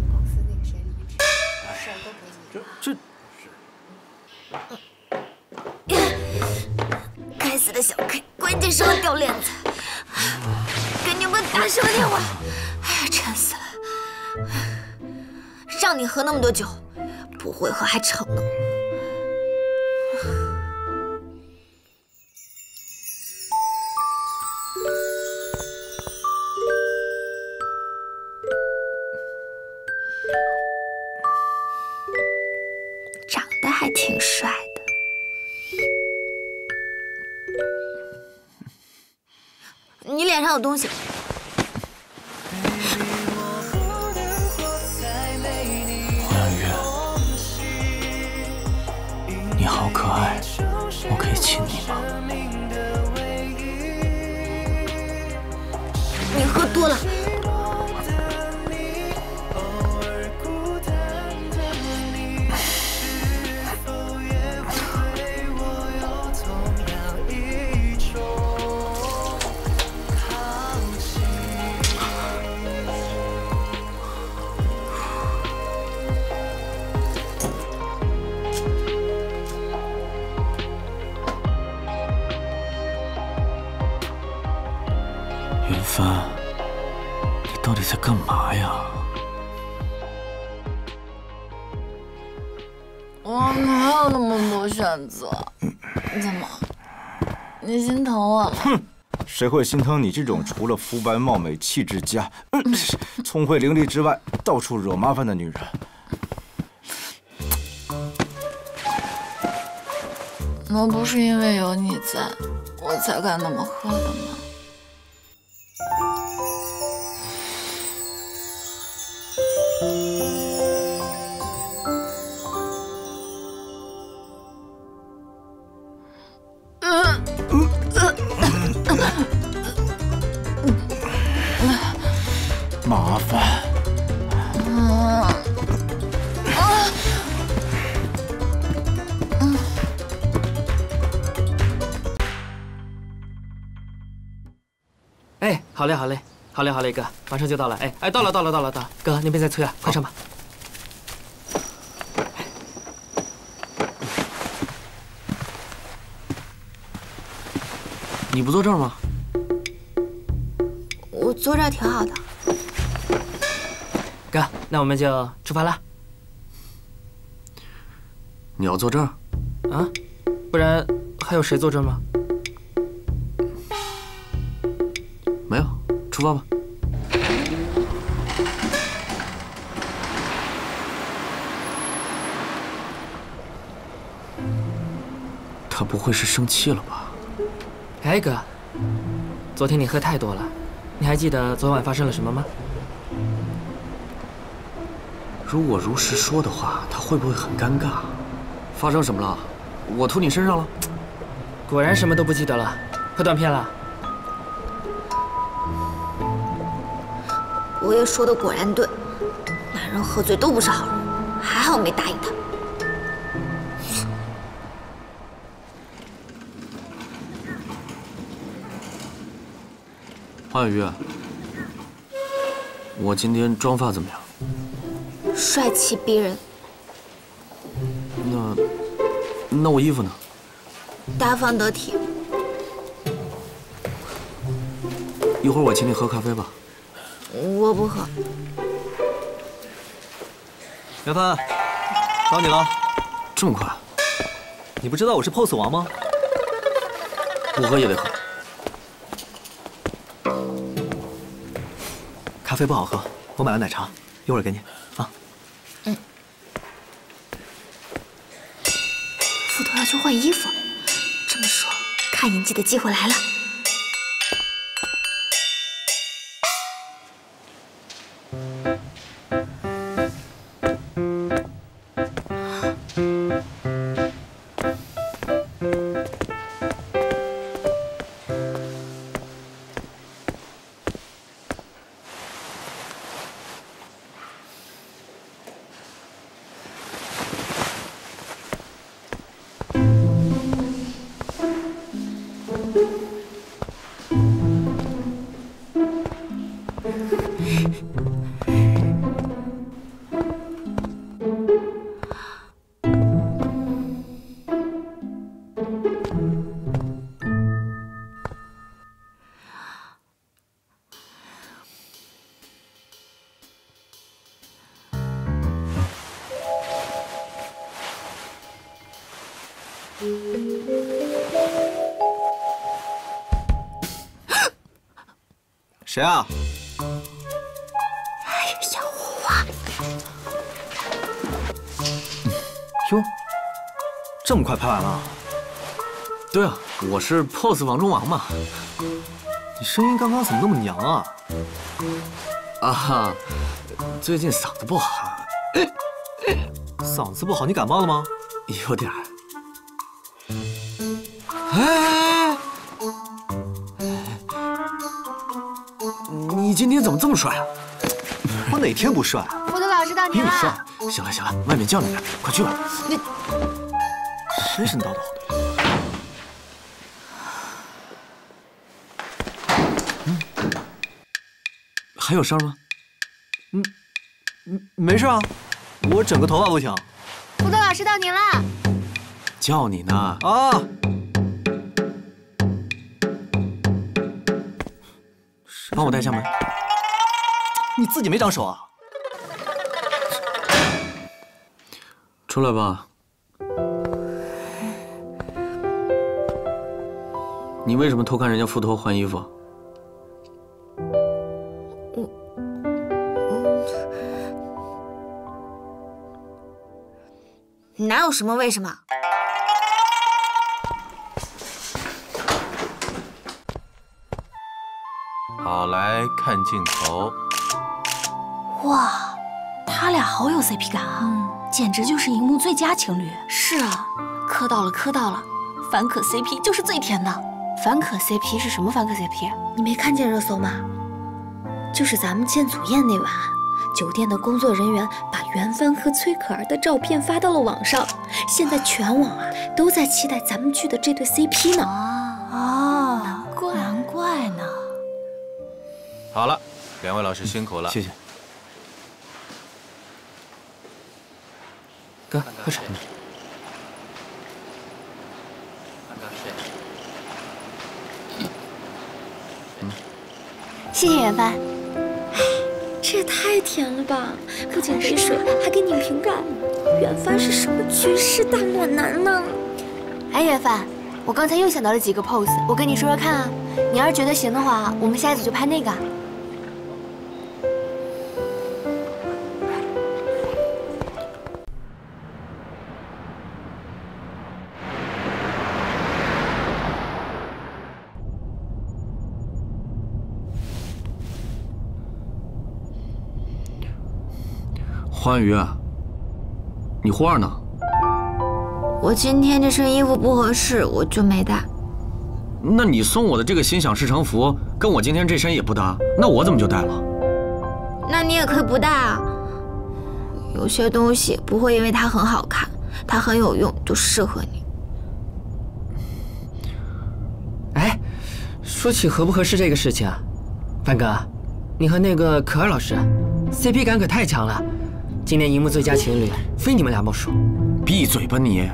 该死的小 K， 关键时候掉链子，赶紧给我打什么电话？馋死了！让你喝那么多酒，不会喝还逞能。长得还挺帅的。你脸上有东西。 黄阳月，你好可爱，我可以亲你吗？ 你喝多了。 云帆，你到底在干嘛呀？ 我没有那么多选择，怎么？你心疼我了？ 哼，谁会心疼你这种除了肤白貌美、气质佳、聪慧伶俐之外，到处惹麻烦的女人？ 那不是因为有你在，我才敢那么喝的吗？ 好嘞，好嘞，好嘞，好嘞，哥，马上就到了。哎，到了，哥，你别再催了，快上吧。 你不坐这儿吗？ 我坐这儿挺好的。 哥，那我们就出发了。 你要坐这儿？ 啊？不然还有谁坐这儿吗？ 没有，出发吧。他不会是生气了吧？ 哎，哥，昨天你喝太多了，你还记得昨晚发生了什么吗？ 如果如实说的话，他会不会很尴尬？发生什么了？我吐你身上了？ 果然什么都不记得了，快断片了。 我也说的果然对，男人喝醉都不是好人，还好没答应他。 黄小鱼，我今天妆发怎么样？ 帅气逼人。 那我衣服呢？ 大方得体。 一会儿我请你喝咖啡吧。 我不喝。 元帆，到你了。 这么快？ 你不知道我是 pose 王吗？ 不喝也得喝。 咖啡不好喝，我买了奶茶，一会儿给你啊。 斧头要去换衣服，这么说，看演技的机会来了。 谁啊？ 小花。 哟，这么快拍完了？ 对啊，我是 pose 王中王嘛。 你声音刚刚怎么那么娘啊？ 啊哈，最近嗓子不好。 嗓子不好，你感冒了吗？ 有点儿。哎，你今天怎么这么帅啊？ 我哪天不帅？ 斧头老师到您了。 行了行了，外面叫你呢，快去吧。 你神神叨叨的。 还有事儿吗？ 没事啊，我整个头发不停。 斧头老师到您了。 叫你呢。 啊。 帮我带下门。 你自己没长手啊？ 出来吧。你为什么偷看人家斧头换衣服？ 哪有什么为什么？ 好，来看镜头。 哇，他俩好有 CP 感啊！简直就是荧幕最佳情侣。是啊，磕到了，磕到了。凡可 CP 就是最甜的。凡可 CP 是什么凡可 CP？ 你没看见热搜吗？就是咱们见祖宴那晚，酒店的工作人员把袁帆和崔可儿的照片发到了网上，现在全网都在期待咱们剧的这对 CP 呢。 难怪呢。 好了，两位老师辛苦了， 谢谢。 哥，喝水。 谢谢远帆。这也太甜了吧！不仅给水，还给你瓶盖。远帆是什么绝世大暖男呢？ 哎，远帆，我刚才又想到了几个 pose， 我跟你说说看啊。你要是觉得行的话，我们下一组就拍那个。 欢愉，你忽儿呢？ 我今天这身衣服不合适，我就没带。 那你送我的这个心想事成服，跟我今天这身也不搭，那我怎么就带了？ 那你也可以不带啊。有些东西不会因为它很好看，它很有用就适合你。 哎，说起合不合适这个事情啊，范哥，你和那个可儿老师 CP 感可太强了。今年荧幕最佳情侣，非你们俩莫属。 闭嘴吧你！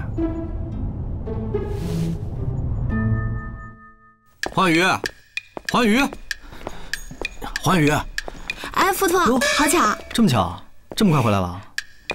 欢愉，欢愉，欢愉！ 哎，福图，好巧！ 这么巧，这么快回来了？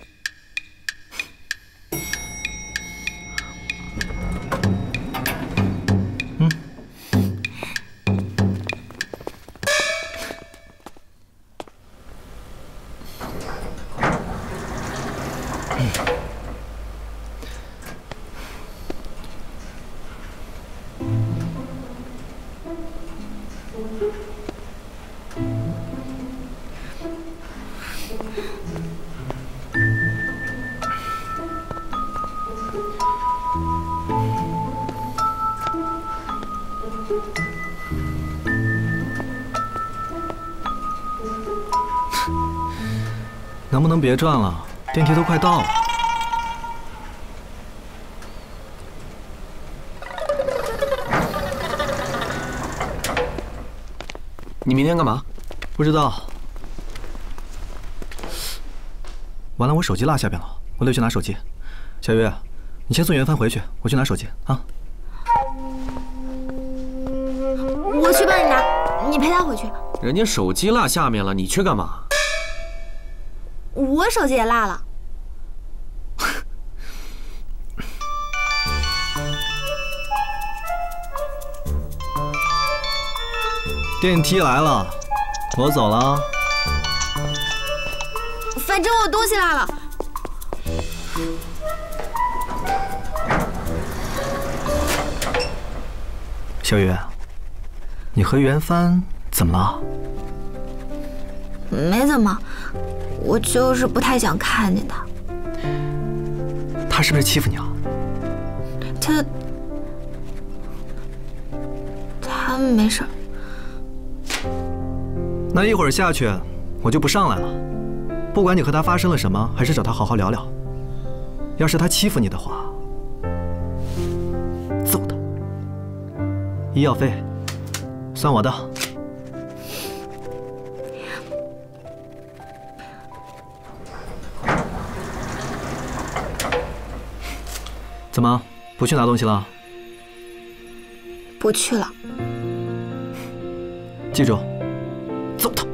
能不能别转了？电梯都快到了。 你明天干嘛？ 不知道。完了，我手机落下边了，我得去拿手机。小月，你先送元帆回去，我去拿手机啊。 我去帮你拿，你陪他回去。 人家手机落下面了，你去干嘛？ 我手机也落了。 电梯来了，我走了。 反正我东西落了。 小雨，你和元帆怎么了？ 没怎么，我就是不太想看见他。 他是不是欺负你了？ 他没事。 那一会儿下去，我就不上来了。不管你和他发生了什么，还是找他好好聊聊。要是他欺负你的话，揍他。医药费算我的。怎么不去拿东西了？ 不去了。 记住，揍他！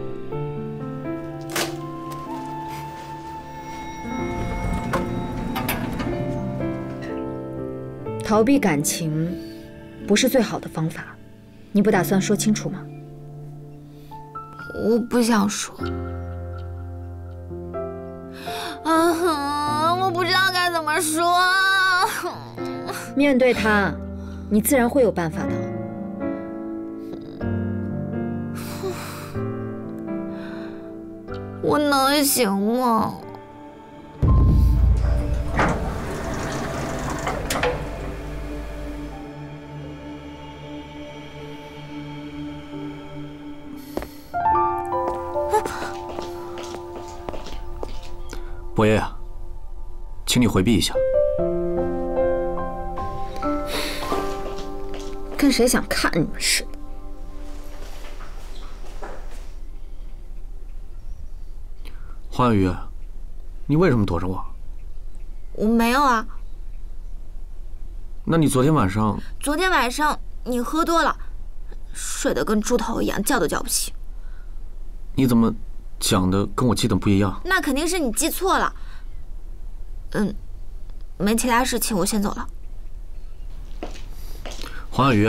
逃避感情不是最好的方法，你不打算说清楚吗？ 我不想说。我不知道该怎么说。 面对他，你自然会有办法的。 我能行吗？ 伯爷，请你回避一下。 跟谁想看你们似的。 黄小鱼，你为什么躲着我？ 我没有啊。 那你昨天晚上？ 昨天晚上你喝多了，睡得跟猪头一样，叫都叫不醒。 你怎么讲的跟我记得不一样？ 那肯定是你记错了。没其他事情，我先走了。 黄小鱼，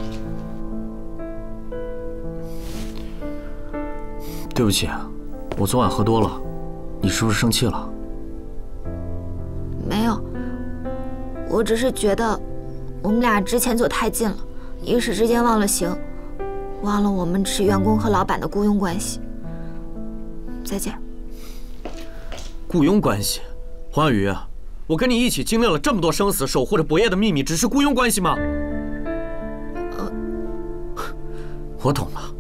对不起，我昨晚喝多了，你是不是生气了？ 没有，我只是觉得我们俩之前走太近了，一时之间忘了形，忘了我们是员工和老板的雇佣关系。再见。 雇佣关系？黄小鱼，我跟你一起经历了这么多生死，守护着博业的秘密，只是雇佣关系吗？我懂了。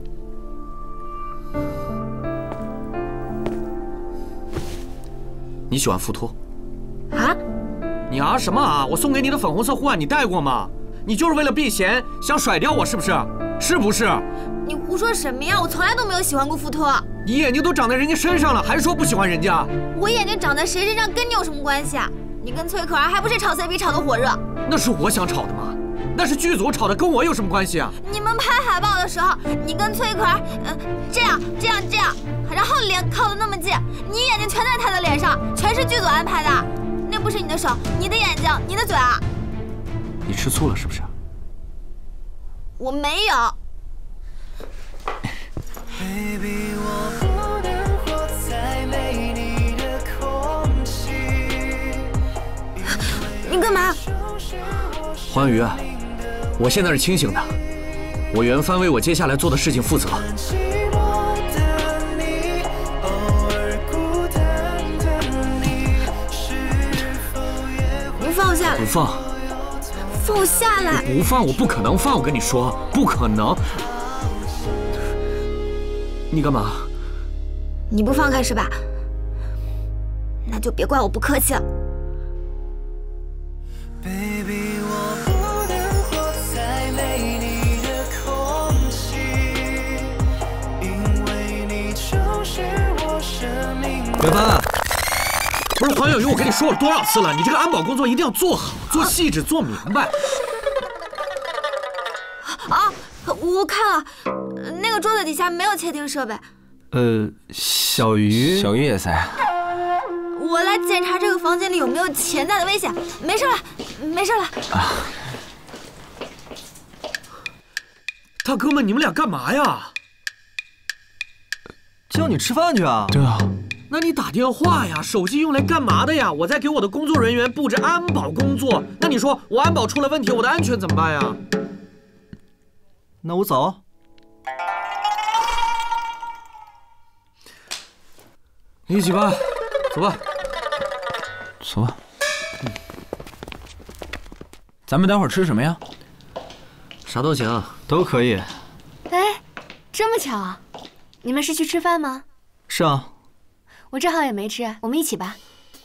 你喜欢富托？ 啊？ 你啊什么啊？我送给你的粉红色护腕你戴过吗？你就是为了避嫌想甩掉我是不是？是不是？ 你胡说什么呀？我从来都没有喜欢过富托。 你眼睛都长在人家身上了，还说不喜欢人家？ 我眼睛长在谁身上跟你有什么关系啊？你跟崔可儿还不是炒 CP 炒得火热？ 那是我想炒的吗？那是剧组炒的，跟我有什么关系啊？ 你们拍海报的时候，你跟崔可儿，这样，然后脸靠得那么近，你眼睛全在他的脸上，全是剧组安排的。那不是你的手，你的眼睛，你的嘴啊！ 你吃醋了是不是？ 我没有。 Baby， 我不能活在没你的空气。 你干嘛？ 黄小鱼，我现在是清醒的，我原番为我接下来做的事情负责。 你放下来！ 不放！ 放下来！ 不放！我不可能放！我跟你说，不可能！你干嘛？ 你不放开是吧？那就别怪我不客气了。 Baby， 我不能活在没你的空气，因为你就是我生命。 袁帆，不是黄小鱼，我跟你说了多少次了，你这个安保工作一定要做好、做细致、做明白。 啊，我看了，那个桌子底下没有窃听设备。 小鱼也在。 我来检查这个房间里有没有潜在的危险。没事了，没事了。 啊！大哥们，你们俩干嘛呀？ 叫你吃饭去啊？ 对啊。那你打电话呀，手机用来干嘛的呀？我在给我的工作人员布置安保工作。那你说我安保出了问题，我的安全怎么办呀？ 那我走。 一起吧，走吧。 走吧。咱们待会儿吃什么呀？ 啥都行， 都可以。 哎，这么巧啊！你们是去吃饭吗？ 是啊。 我正好也没吃，我们一起吧。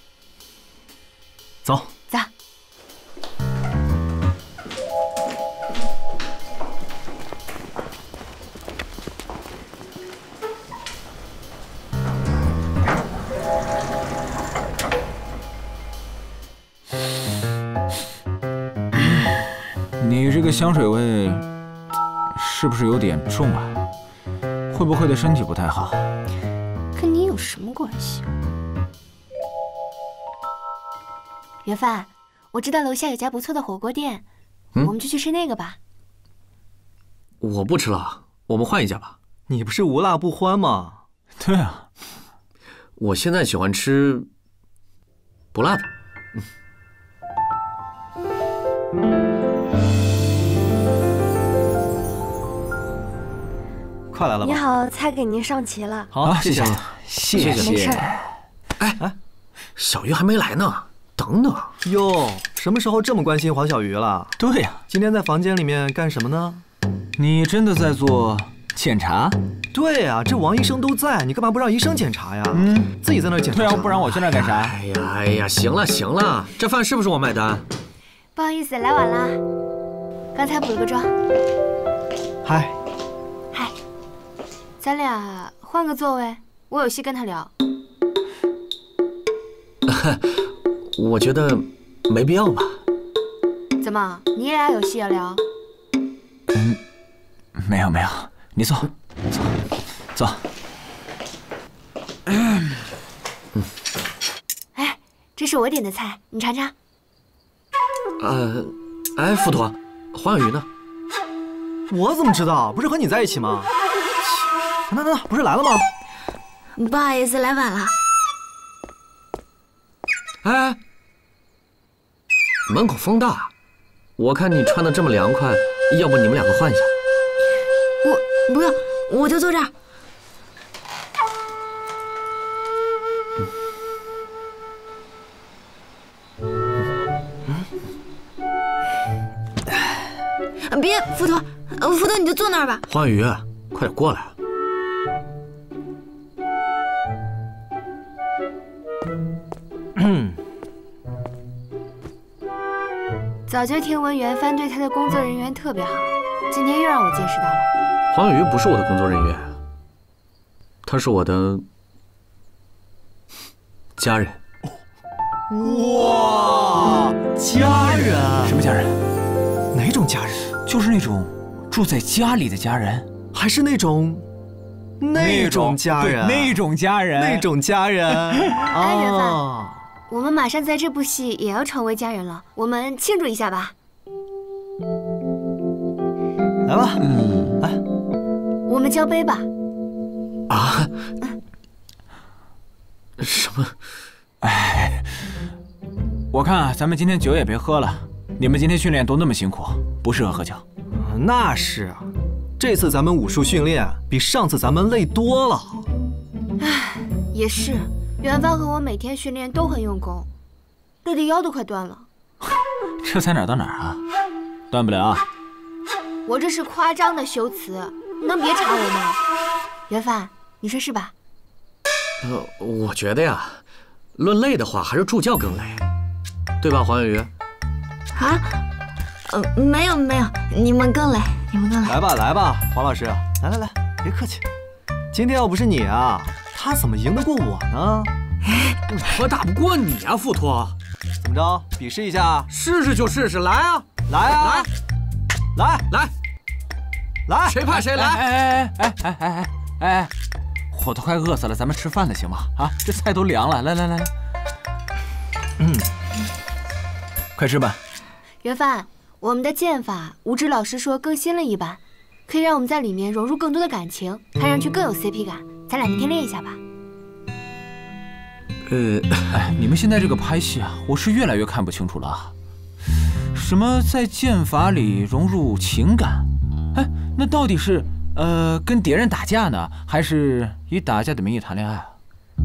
走。 走。 你这个香水味是不是有点重啊？会不会对身体不太好？ 跟你有什么关系？袁帆，我知道楼下有家不错的火锅店，我们就去吃那个吧。 我不吃了，我们换一家吧。 你不是无辣不欢吗？ 对啊， 我现在喜欢吃不辣的。 快来了吧？ 你好，菜给您上齐了。 好，谢谢， 谢谢。 没事。 哎，小鱼还没来呢，等等。 哟，什么时候这么关心黄小鱼了？ 对呀， 今天在房间里面干什么呢？ 你真的在做检查？ 对呀，这王医生都在，你干嘛不让医生检查呀？自己在那检查。 对啊，不然我去那干啥？ 哎呀，行了，这饭是不是我买单？ 不好意思，来晚了，刚才补了个妆。 嗨。 咱俩换个座位，我有戏跟他聊。 我觉得没必要吧。 怎么，你俩有戏要聊？ 没有，你坐，坐。 哎，这是我点的菜，你尝尝。 哎，富陀，黄小鱼呢？ 我怎么知道？不是和你在一起吗？那不是来了吗？ 不好意思，来晚了。 哎，门口风大，我看你穿的这么凉快，要不你们两个换一下？ 我不用，我就坐这儿。别，福陀，你就坐那儿吧。 黄雨，快点过来。 早就听闻袁帆对他的工作人员特别好，今天又让我见识到了。 黄雨不是我的工作人员，他是我的家人。 哇，家人？ 什么家人？ 哪种家人？ 就是那种住在家里的家人， 还是那种家人？ 那种家人。 哎，袁帆，我们马上在这部戏也要成为家人了，我们庆祝一下吧。 来吧，来， 我们交杯吧。 啊？什么？ 哎，我看啊，咱们今天酒也别喝了。你们今天训练都那么辛苦，不适合喝酒。 那是啊，这次咱们武术训练比上次咱们累多了。 唉，也是，袁帆和我每天训练都很用功，累得腰都快断了。 这才哪儿到哪儿啊？断不了。 我这是夸张的修辞，你能别查我吗？袁帆，你说是吧？ 我觉得呀，论累的话，还是助教更累，对吧，黄小鱼？ 啊？没有，你们更累， 来吧，黄老师，来，别客气。今天要不是你啊，他怎么赢得过我呢？ 我打不过你啊，富陀。 怎么着？比试一下？ 试试就试试，来啊！ 来， 谁怕谁来！ 哎，我都快饿死了，咱们吃饭了行吗？啊，这菜都凉了，来，快吃吧。 袁帆，我们的剑法，吴指老师说更新了一版，可以让我们在里面融入更多的感情，看上去更有 CP 感。咱俩明天练一下吧。 你们现在这个拍戏啊，我是越来越看不清楚了啊。什么在剑法里融入情感？哎，那到底是跟敌人打架呢，还是以打架的名义谈恋爱啊？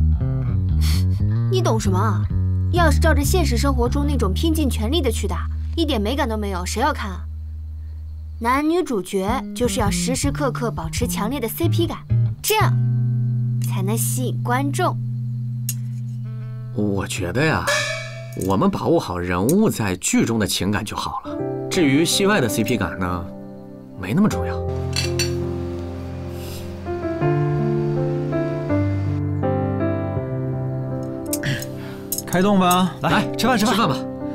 你懂什么啊？要是照着现实生活中那种拼尽全力的去打，一点美感都没有，谁要看啊？男女主角就是要时时刻刻保持强烈的 CP 感，这样才能吸引观众。 我觉得呀，我们把握好人物在剧中的情感就好了，至于戏外的 CP 感呢，没那么重要。 开动吧， 来吃饭吧。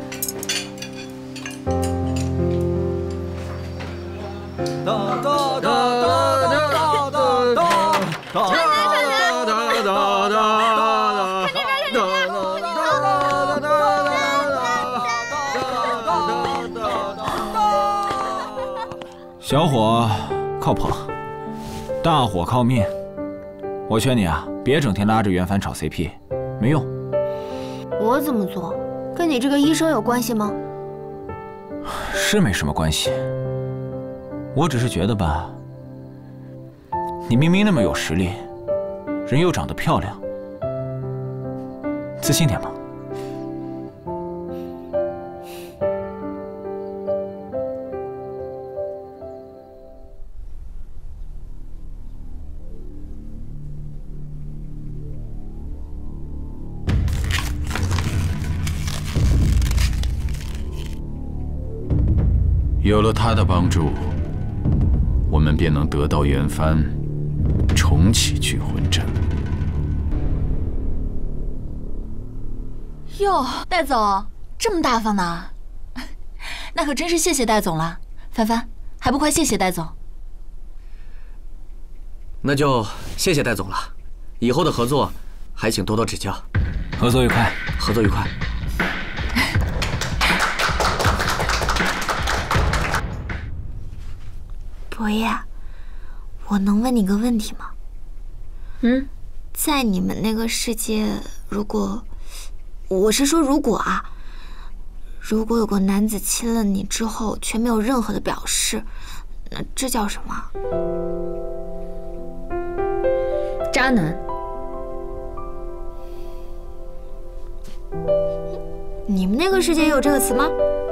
小火靠捧，大火靠命。我劝你啊，别整天拉着袁帆炒 CP， 没用。 我怎么做，跟你这个医生有关系吗？ 是没什么关系，我只是觉得吧，你明明那么有实力，人又长得漂亮，自信点嘛。 有了他的帮助，我们便能得到袁帆，重启聚魂阵。 哟，戴总这么大方呢？那可真是谢谢戴总了。帆帆，还不快谢谢戴总？ 那就谢谢戴总了，以后的合作还请多多指教。 合作愉快， 合作愉快。 伯爷，我能问你个问题吗？在你们那个世界，如果如果有个男子亲了你之后却没有任何的表示，那这叫什么？ 渣男。 你们那个世界也有这个词吗？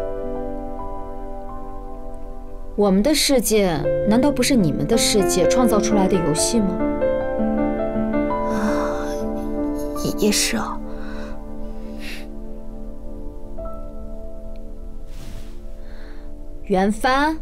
我们的世界难道不是你们的世界创造出来的游戏吗？ 也是哦。 袁帆，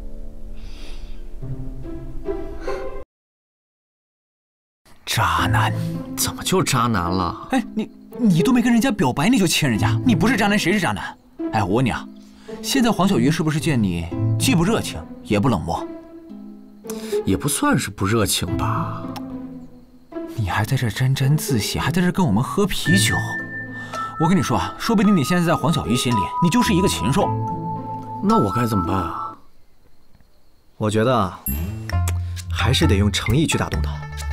渣男， 怎么就渣男了？ 哎，你都没跟人家表白你就亲人家，你不是渣男谁是渣男？哎，我问你啊，现在黄小鱼是不是见你既不热情也不冷漠？ 也不算是不热情吧。 你还在这沾沾自喜，还在这跟我们喝啤酒。我跟你说啊，说不定你现在在黄小鱼心里，你就是一个禽兽。 那我该怎么办啊？ 我觉得啊，还是得用诚意去打动他。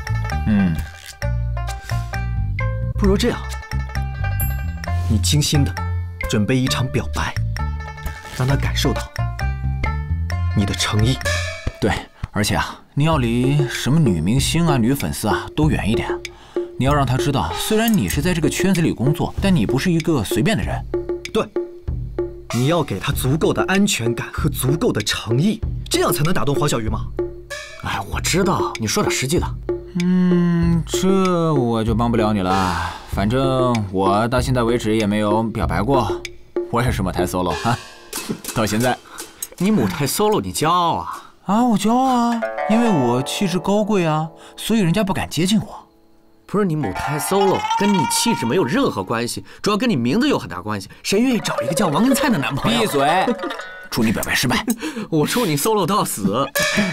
不如这样，你精心的准备一场表白，让他感受到你的诚意。 对，而且啊，你要离什么女明星啊、女粉丝啊都远一点。你要让他知道，虽然你是在这个圈子里工作，但你不是一个随便的人。 对，你要给他足够的安全感和足够的诚意，这样才能打动黄小鱼嘛。 哎，我知道，你说点实际的。 这我就帮不了你了。反正我到现在为止也没有表白过，我也是母胎 solo 啊，到现在。 你母胎 solo， 你骄傲啊？ 啊，我骄傲啊，因为我气质高贵啊，所以人家不敢接近我。 不是你母胎 solo， 跟你气质没有任何关系，主要跟你名字有很大关系。谁愿意找一个叫王根灿的男朋友？ 闭嘴！祝你表白失败。 我祝你 solo 到死。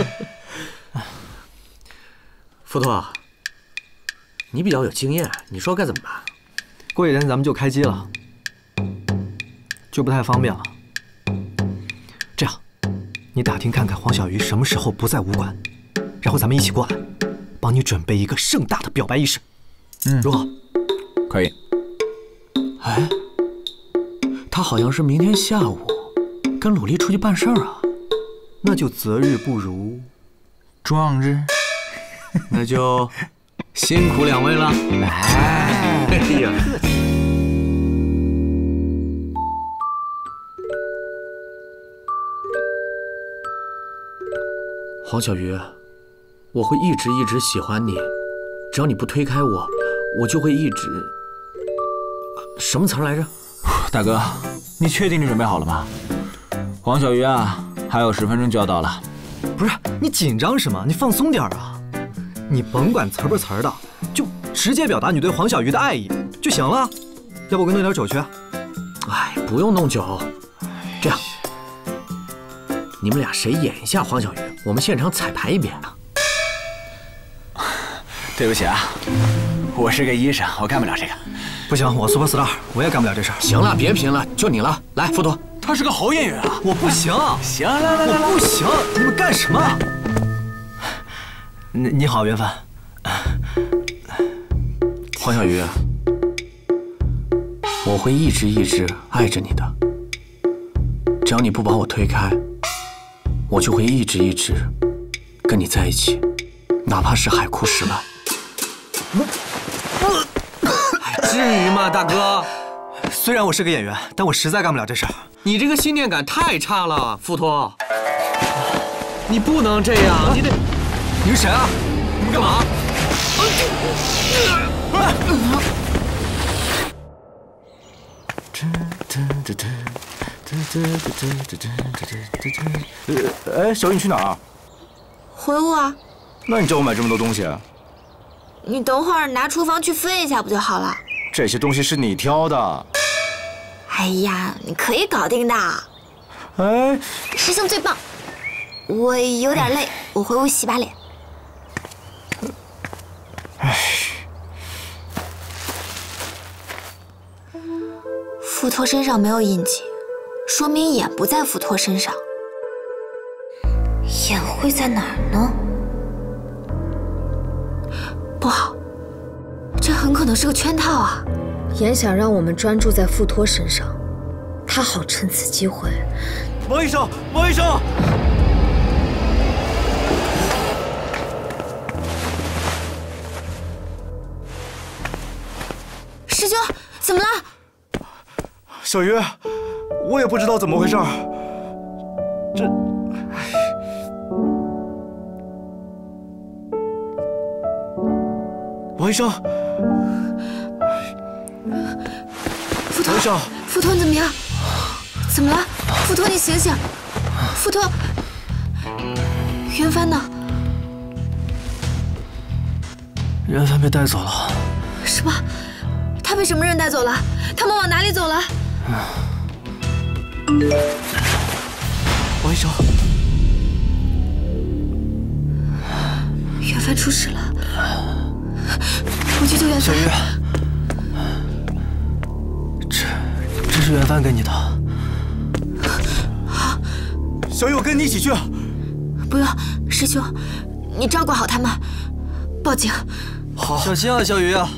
浮屠，你比较有经验，你说该怎么办？ 过几天咱们就开机了，就不太方便了。这样，你打听看看黄小鱼什么时候不在武馆，然后咱们一起过来，帮你准备一个盛大的表白仪式。如何？ 可以。 哎，他好像是明天下午跟鲁丽出去办事儿啊。 那就择日不如撞日。 那就辛苦两位了。哎呀，黄小鱼，我会一直喜欢你，只要你不推开我，我就会一直……什么词儿来着？ 大哥，你确定你准备好了吗？黄小鱼啊，还有10分钟就要到了。 不是，你紧张什么？你放松点啊！你甭管词儿不词儿的，就直接表达你对黄小鱼的爱意就行了。要不我给你弄点酒去？ 哎，不用弄酒。这样，你们俩谁演一下黄小鱼，我们现场彩排一遍啊。 对不起啊，我是个医生，我干不了这个。 不行，我 super star， 我也干不了这事儿。 行了，别贫了，就你了。来，浮屠。 他是个好演员啊。 我不行。 行，来， 我不行，你们干什么？你好，袁帆。 黄小鱼，我会一直爱着你的。只要你不把我推开，我就会一直跟你在一起，哪怕是海枯石烂。至于吗，大哥？ 虽然我是个演员，但我实在干不了这事儿。 你这个信念感太差了，浮屠。你不能这样，你得…… 你是谁啊？ 你们干嘛？ 哎，小雨，你去哪儿？ 回屋啊。 那你叫我买这么多东西？ 你等会儿拿厨房去分一下不就好了？ 这些东西是你挑的。 哎呀，你可以搞定的。 哎， 师兄最棒。我有点累，我回屋洗把脸。 哎， 傅托身上没有印记，说明眼不在傅托身上。 眼会在哪儿呢？ 不好，这很可能是个圈套啊！ 眼想让我们专注在傅托身上，他好趁此机会。 王医生，王医生！ 师兄，怎么了？ 小鱼，我也不知道怎么回事儿。这，王医生， 傅托， 王医生， 傅托怎么样？怎么了？傅托，你醒醒！傅托，袁帆呢？ 袁帆被带走了。 什么？他被什么人带走了？他们往哪里走了？ 王医生， 袁帆出事了，我去救袁帆。 小鱼，这是袁帆给你的。 好， 小鱼，我跟你一起去。 不用，师兄，你照顾好他们，报警。 好，小心啊，小鱼啊。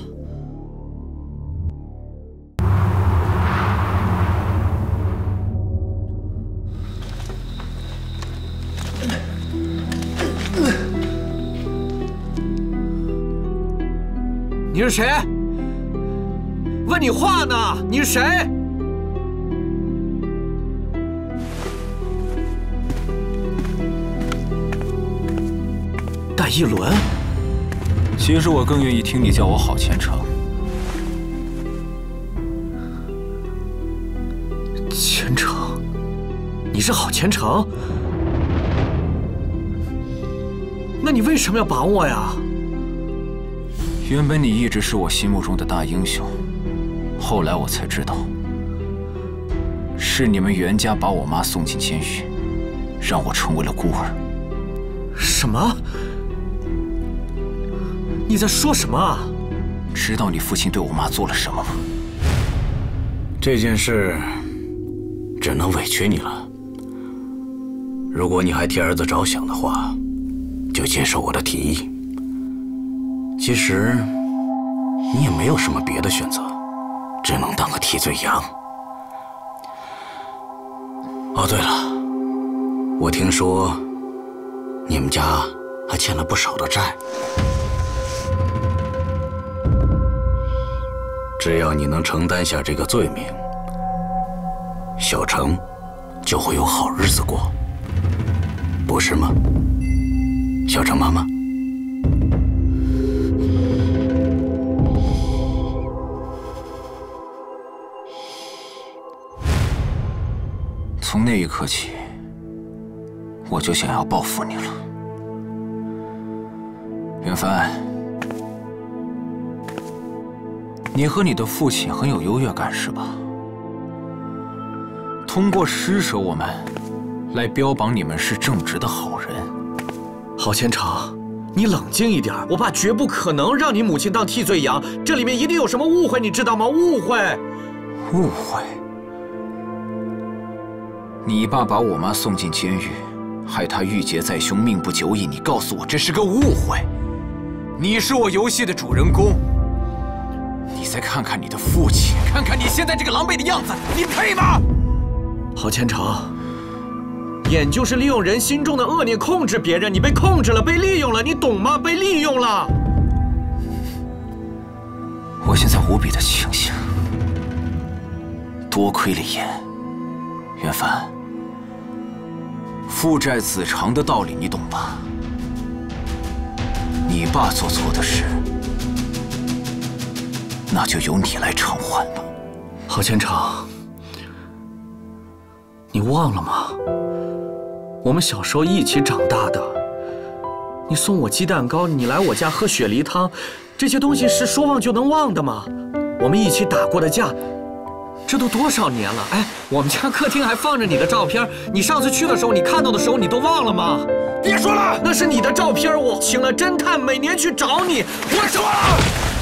你是谁？问你话呢，你是谁？ 戴一轮。 其实我更愿意听你叫我郝虔诚。 虔诚，你是郝虔诚？那你为什么要绑我呀？ 原本你一直是我心目中的大英雄，后来我才知道，是你们袁家把我妈送进监狱，让我成为了孤儿。 什么？你在说什么啊？ 知道你父亲对我妈做了什么吗？ 这件事只能委屈你了。如果你还替儿子着想的话，就接受我的提议。其实你也没有什么别的选择，只能当个替罪羊。哦，对了，我听说你们家还欠了不少的债。只要你能承担下这个罪名，小程就会有好日子过，不是吗？小程妈妈。 从那一刻起，我就想要报复你了，袁帆。你和你的父亲很有优越感是吧？通过施舍我们，来标榜你们是正直的好人。 郝虔诚，你冷静一点，我爸绝不可能让你母亲当替罪羊，这里面一定有什么误会，你知道吗？误会。 误会？你爸把我妈送进监狱，害她郁结在胸，命不久矣。你告诉我这是个误会？你是我游戏的主人公。你再看看你的父亲，看看你现在这个狼狈的样子，你配吗？ 郝虔诚，眼就是利用人心中的恶念控制别人，你被控制了，被利用了，你懂吗？被利用了。 我现在无比的庆幸，多亏了眼。袁帆，父债子偿的道理你懂吧？你爸做错的事，那就由你来偿还吧。 郝虔诚，你忘了吗？我们小时候一起长大的，你送我鸡蛋糕，你来我家喝雪梨汤，这些东西是说忘就能忘的吗？我们一起打过的架， 这都多少年了？哎，我们家客厅还放着你的照片，你上次去的时候，你看到的时候，你都忘了吗？ 别说了， 那是你的照片，我请了侦探，每年去找你。 我说了。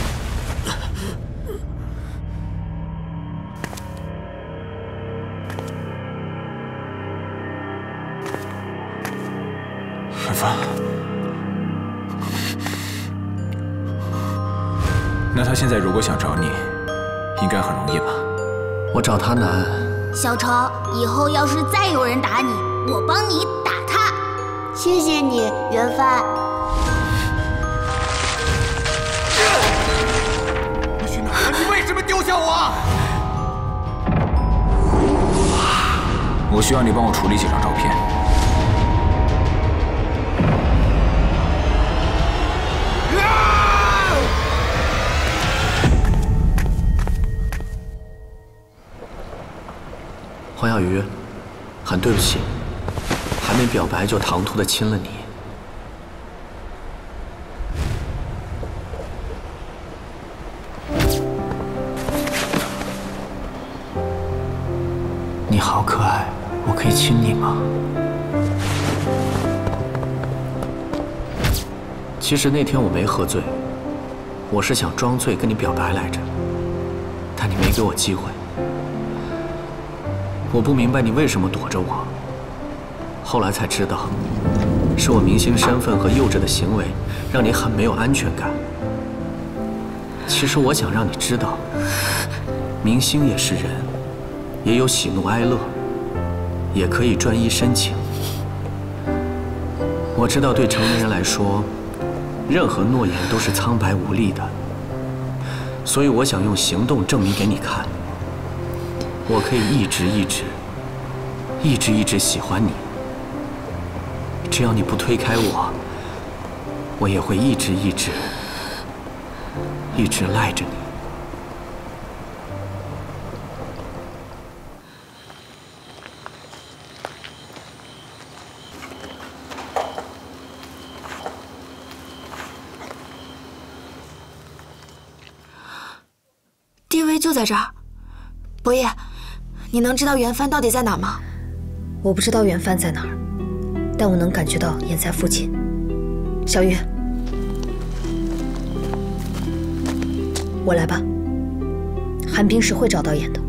元帆，那他现在如果想找你，应该很容易吧？ 我找他难。 小丑，以后要是再有人打你，我帮你打他。谢谢你，元帆。 你去哪儿？你为什么丢下我？ 我需要你帮我处理几张照片。 黄小鱼，很对不起，还没表白就唐突的亲了你。你好可爱，我可以亲你吗？其实那天我没喝醉，我是想装醉跟你表白来着，但你没给我机会。我不明白你为什么躲着我，后来才知道，是我明星身份和幼稚的行为让你很没有安全感。其实我想让你知道，明星也是人，也有喜怒哀乐，也可以专一深情。我知道对成年人来说，任何诺言都是苍白无力的，所以我想用行动证明给你看。我可以一直喜欢你，只要你不推开我，我也会一直赖着你。 地位就在这儿，伯爷。你能知道元帆到底在哪儿吗？ 我不知道元帆在哪儿，但我能感觉到眼在附近。小鱼，我来吧。寒冰是会找到眼的。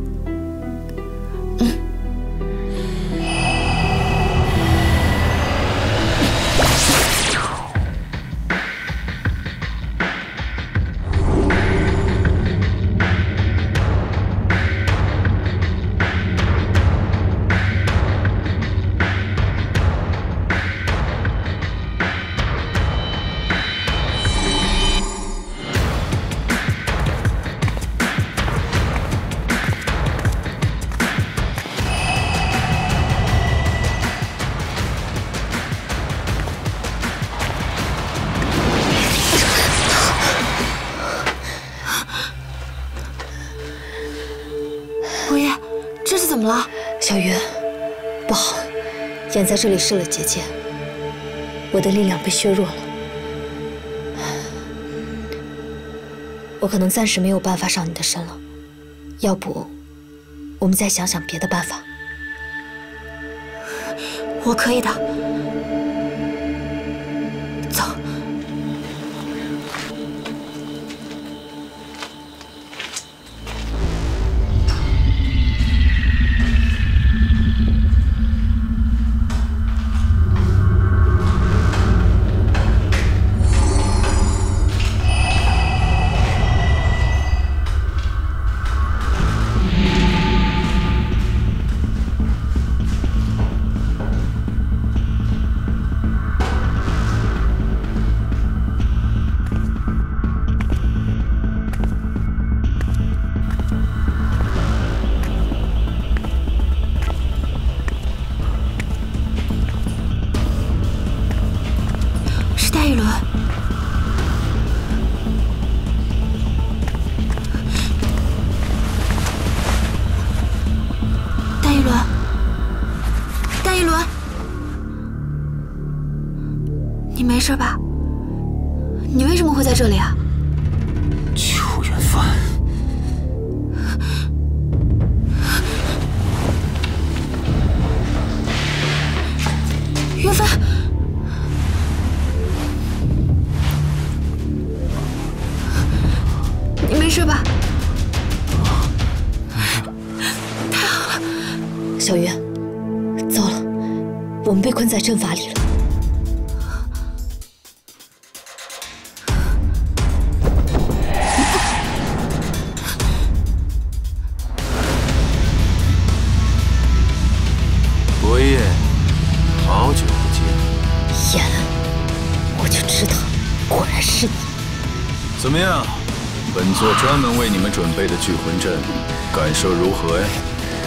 小鱼，不好，眼在这里施了结界，我的力量被削弱了，我可能暂时没有办法上你的身了，要不，我们再想想别的办法。 我可以的。走。没事吧？你为什么会在这里啊？ 邱元帆， 你没事吧？太好了！ 小鱼，糟了，我们被困在阵法里了。 伯爷，好久不见。 燕，我就知道，果然是你。 怎么样？本座专门为你们准备的聚魂阵，感受如何呀？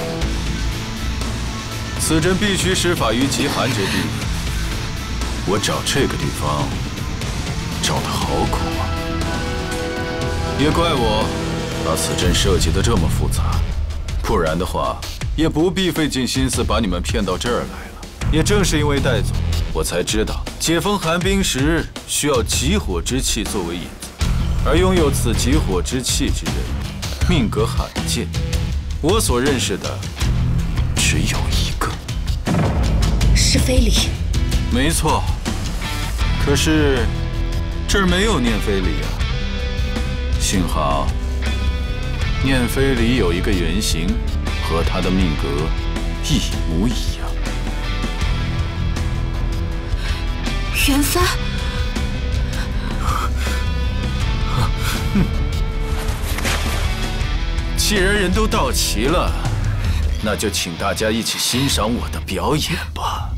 此阵必须施法于极寒之地。我找这个地方，找得好苦啊！也怪我把此阵设计得这么复杂，不然的话，也不必费尽心思把你们骗到这儿来了。也正是因为带走，我才知道解封寒冰石需要极火之气作为引子。而拥有此极火之气之人，命格罕见。我所认识的只有一个， 是非礼。 没错，可是这儿没有念非礼啊。幸好念非礼有一个原型，和他的命格一模一样。 元帆。 既然人都到齐了，那就请大家一起欣赏我的表演吧。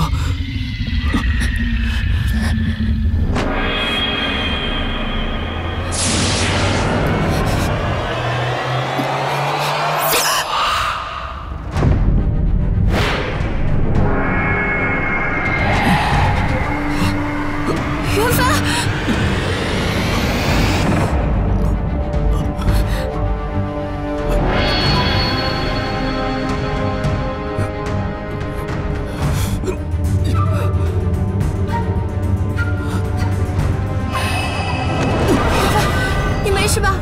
元帆。是吧？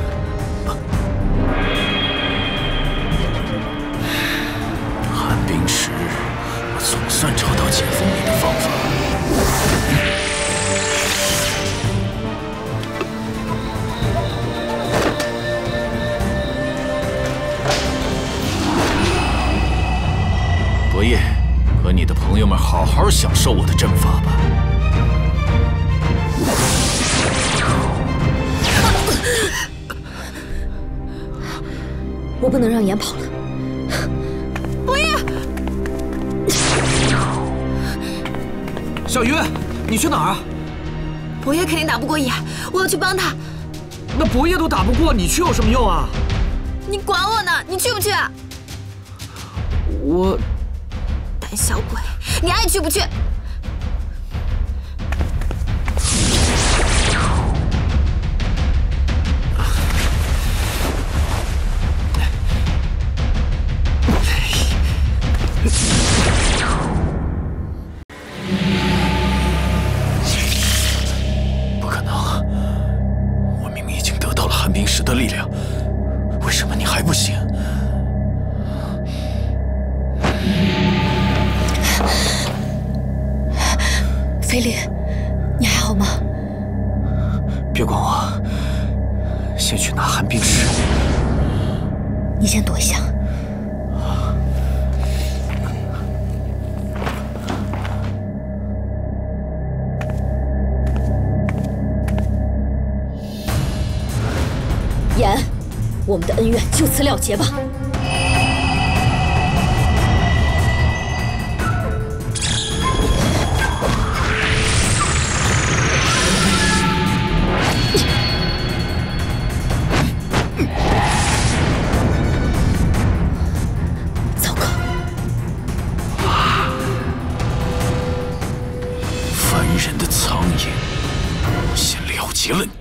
寒冰石，我总算找到解封你的方法。伯爷，和你的朋友们好好享受我的阵法吧。 我不能让妍跑了。 伯爷， 小鱼，你去哪儿啊？ 伯爷肯定打不过妍，我要去帮他。 那伯爷都打不过，你去有什么用啊？ 你管我呢？你去不去？ 我…… 胆小鬼，你爱去不去？ 不可能！我明明已经得到了寒冰石的力量，为什么你还不行？ 菲利，你还好吗？ 别管我，先去拿寒冰石。 你先躲一下。妍，我们的恩怨就此了结吧。糟糕！ 烦人的苍蝇，我先了结了你！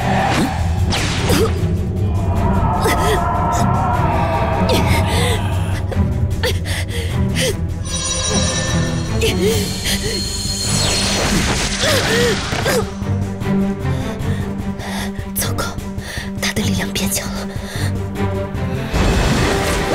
糟糕，他的力量变强了。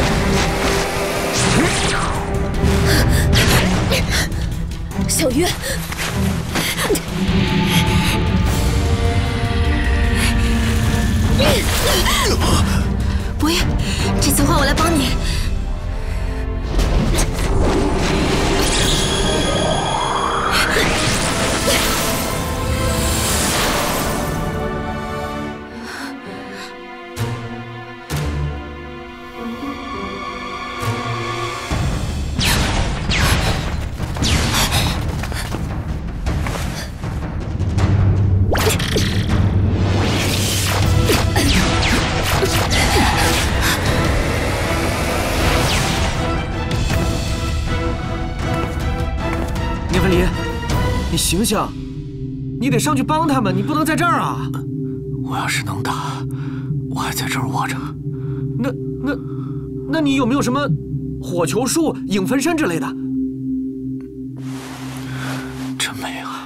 小鱼， 博越，这次换我来帮你。 聂芬离，你醒醒，你得上去帮他们，你不能在这儿啊！ 我要是能打，我还在这儿卧着。 那你有没有什么火球术、影分身之类的？ 真没有。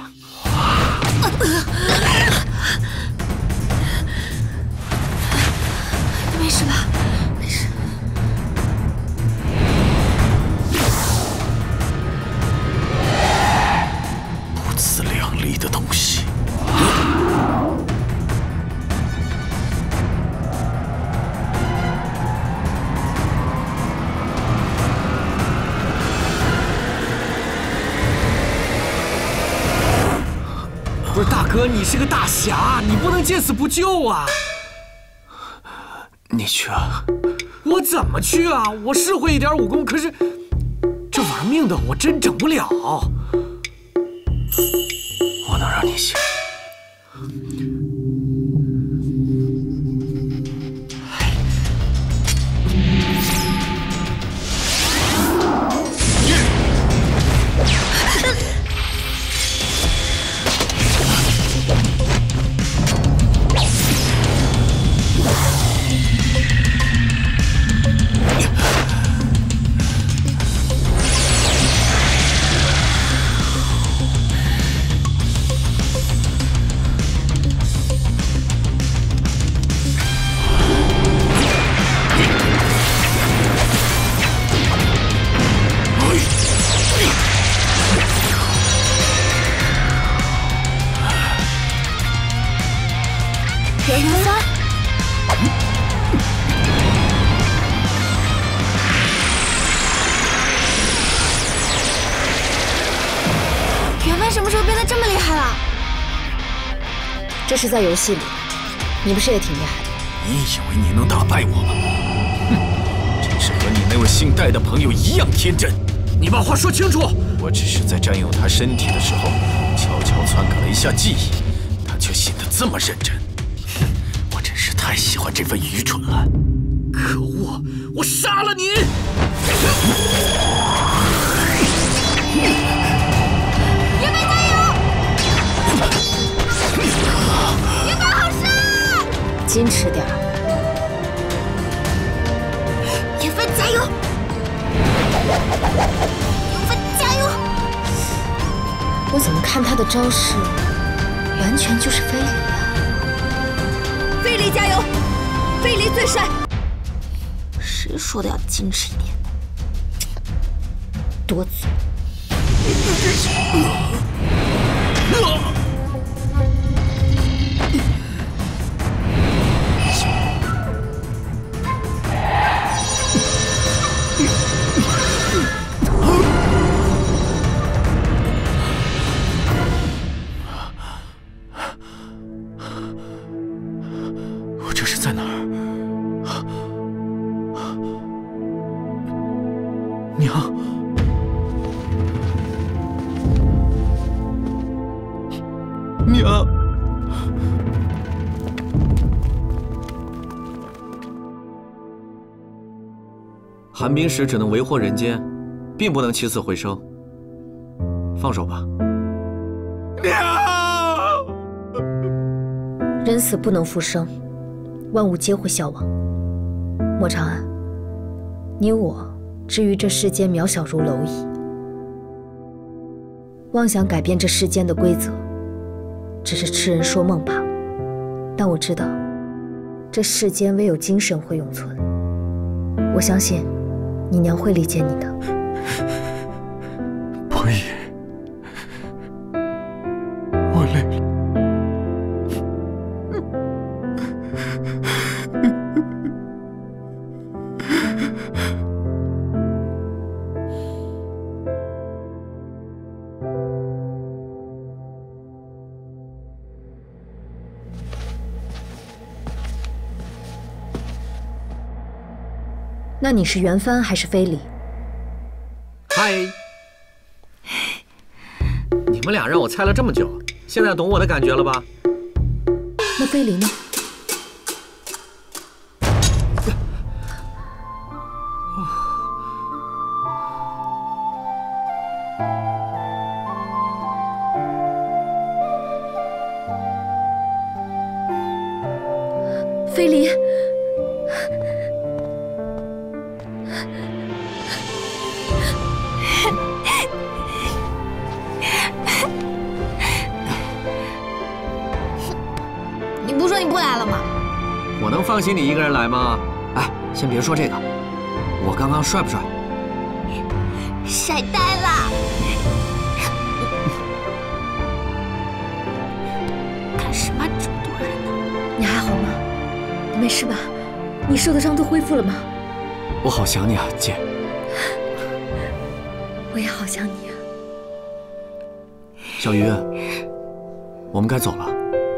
没事吧？没事。 不自量力的东西。 不是大哥，你是个大侠，你不能见死不救啊！ 你去啊！ 我怎么去啊？我是会一点武功，可是这玩命的我真整不了。 我能让你行。 元帆，元帆什么时候变得这么厉害了？ 这是在游戏里，你不是也挺厉害的？ 你以为你能打败我吗？哼，真是和你那位姓戴的朋友一样天真。 你把话说清楚。 我只是在占用他身体的时候，悄悄篡改了一下记忆，他却信得这么认真。我真是太喜欢这份愚蠢了。 可恶！我杀了你！ 元帆加油！元帆好帅！ 矜持点儿。 元帆加油！元帆加油！ 我怎么看他的招式，完全就是非礼啊！ 非礼加油！非礼最帅！谁说的要矜持一点？ 多嘴！ 我这是在哪儿？娘，娘， 寒冰石只能为祸人间，并不能起死回生。放手吧。 人死不能复生，万物皆会消亡。莫长安，你我之于这世间渺小如蝼蚁，妄想改变这世间的规则，只是痴人说梦罢了。但我知道，这世间唯有精神会永存。我相信，你娘会理解你的。 博宇， 累了。 那你是袁帆还是非礼？ 嗨，你们俩让我猜了这么久，现在懂我的感觉了吧？ 那非礼呢？非礼。 你不说你不来了吗？ 我能放心你一个人来吗？哎，先别说这个，我刚刚帅不帅？ 晒呆了。干什么这么多人呢？ 你还好吗？你没事吧？你受的伤都恢复了吗？ 我好想你啊，姐。 我也好想你啊。 小鱼，我们该走了。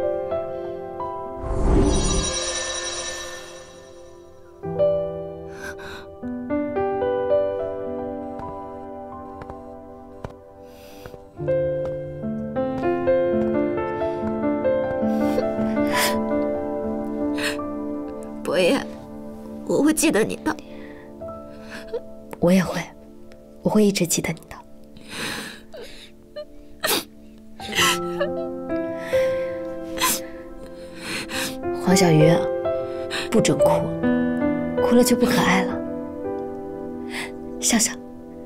博言，我会记得你的。 我也会，我会一直记得你的。黄小鱼，不准哭，哭了就不可爱了。笑笑。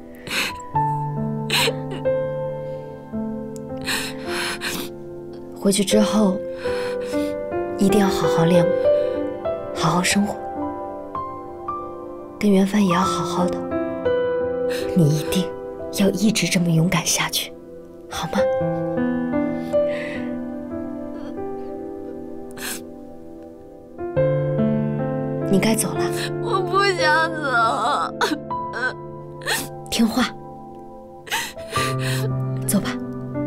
回去之后，一定要好好练舞，好好生活，跟袁帆也要好好的。你一定要一直这么勇敢下去，好吗？你该走了。 我不想走。 听话，走吧。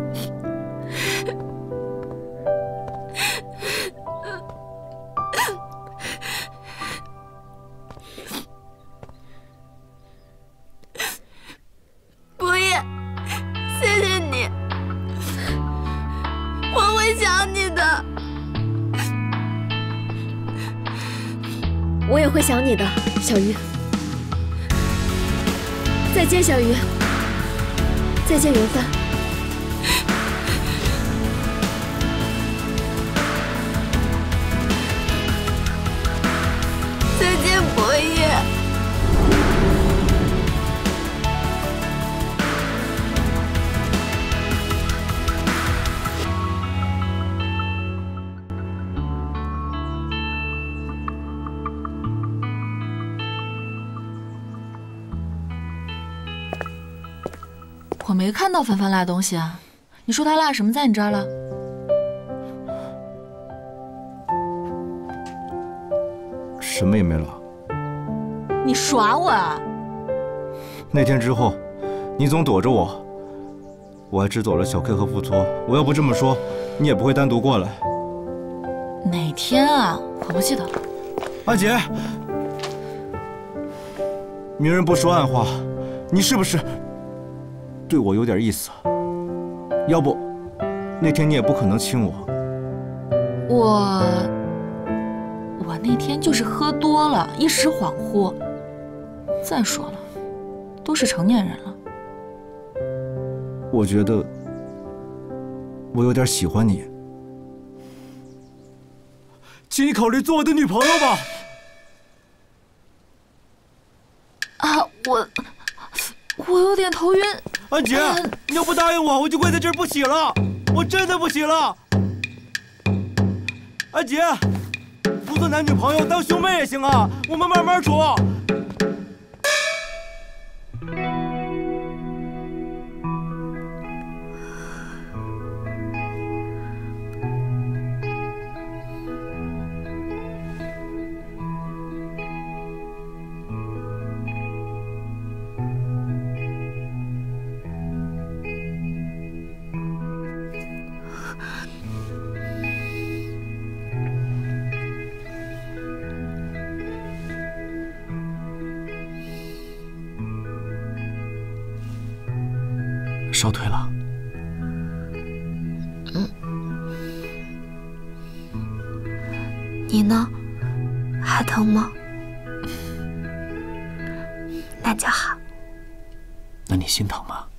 博言，谢谢你，我会想你的。 我也会想你的，小鱼。再见，小鱼。再见，袁帆。 再见，博言。 我没看到凡凡落东西啊，你说他落什么在你这儿了？ 什么也没落。 你耍我啊？ 那天之后，你总躲着我，我还只走了小 K 和付托。我要不这么说，你也不会单独过来。 哪天啊？我不记得了。 阿杰，明人不说暗话，你是不是对我有点意思？要不，那天你也不可能亲我。 我那天就是喝多了，一时恍惚。再说了，都是成年人了。 我觉得我有点喜欢你，请你考虑做我的女朋友吧。 啊，我有点头晕。 安杰，你要不答应我，我就跪在这儿不起了，我真的不起了。安杰，不做男女朋友，当兄妹也行啊，我们慢慢处。 烧退了。 你呢？还疼吗？那就好。 那你心疼吗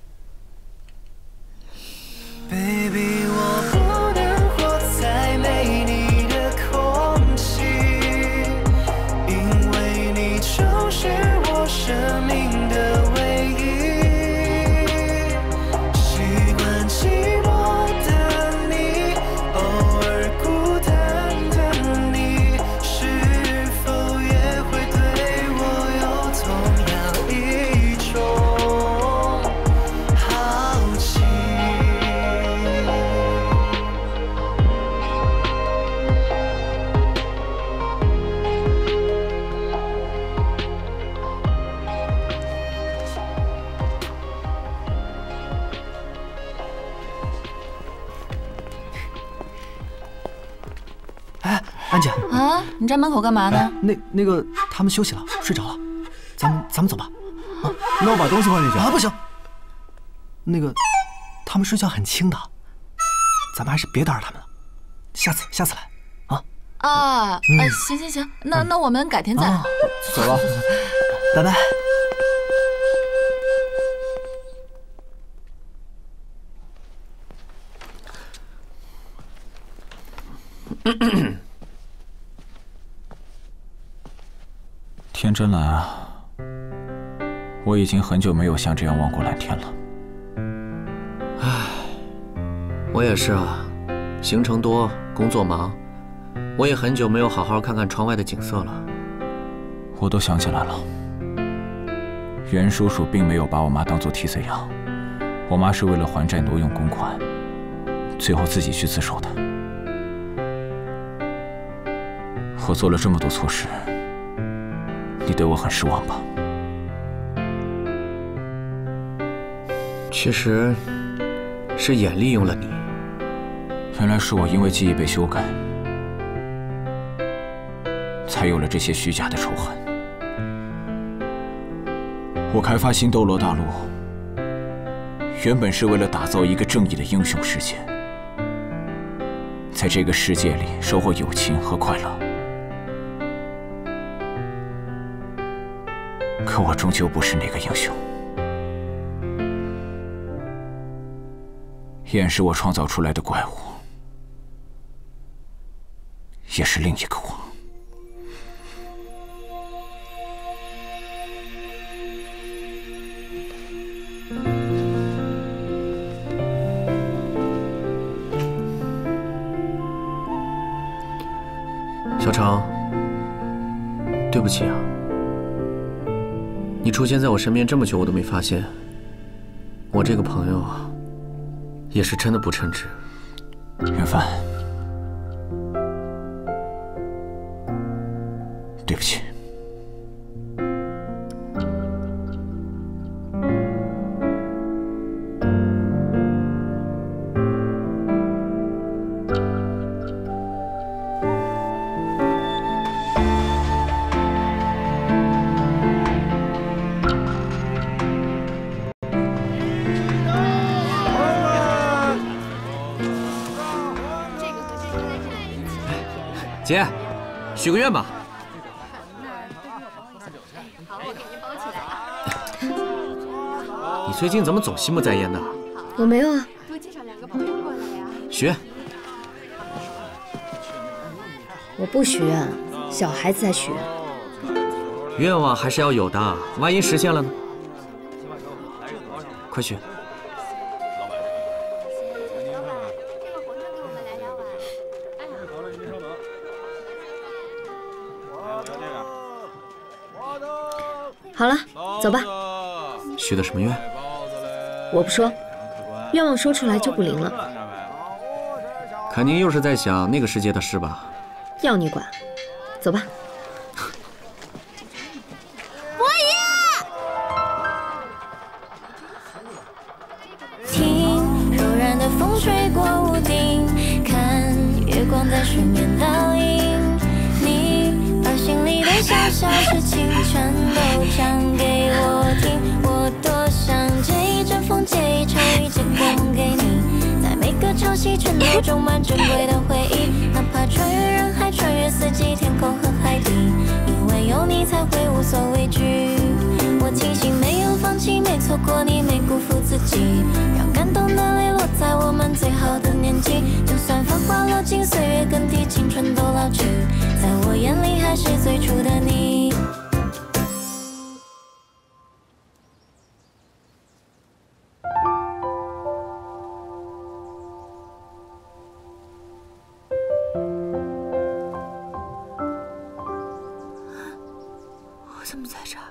？Baby， 我不能活在没你的空气，因为你就是我生命的唯一。习惯寂寞的你，偶尔孤单的你，是否也会对我有同样一种好奇？ 哎，安姐啊，你站门口干嘛呢？ 那个，他们休息了，睡着了，咱们走吧。啊， 那我把东西放进去啊，不行。那个，他们睡觉很轻的，咱们还是别打扰他们了。下次来。 行，那我们改天再来。 走了，拜拜。 天真蓝啊，我已经很久没有像这样望过蓝天了。 唉，我也是啊，行程多，工作忙，我也很久没有好好看看窗外的景色了。 我都想起来了，袁叔叔并没有把我妈当做替罪羊，我妈是为了还债挪用公款，最后自己去自首的。我做了这么多错事，你对我很失望吧？ 其实，是眼利用了你。 原来是我因为记忆被修改，才有了这些虚假的仇恨。我开发新斗罗大陆，原本是为了打造一个正义的英雄世界，在这个世界里收获友情和快乐。可我终究不是那个英雄。燕是我创造出来的怪物，也是另一个我。 小程，对不起啊，你出现在我身边这么久，我都没发现，我这个朋友啊，也是真的不称职。 袁帆，对不起。 姐，许个愿吧。 好，我给您包起来。 你最近怎么总心不在焉的？ 我没有啊。 多介绍2个朋友过来呀。 许。 我不许愿，小孩子才许愿。 愿望还是要有的，万一实现了呢？快许。 好了，走吧。 许的什么愿？ 我不说，愿望说出来就不灵了。 肯定又是在想那个世界的事吧？ 要你管，走吧。 博宇， 听柔软的风吹过屋顶，看月光在水面倒映，你把心里的小小事情全都讲给我听，我多想借一阵风，借一场雨。 游戏全都种满珍贵的回忆，哪怕穿越人海，穿越四季，天空和海底，因为有你才会无所畏惧。我庆幸没有放弃，没错过你，没辜负自己，让感动的泪落在我们最好的年纪。就算繁华落尽，岁月更替，青春都老去，在我眼里还是最初的你。 我怎么在这儿？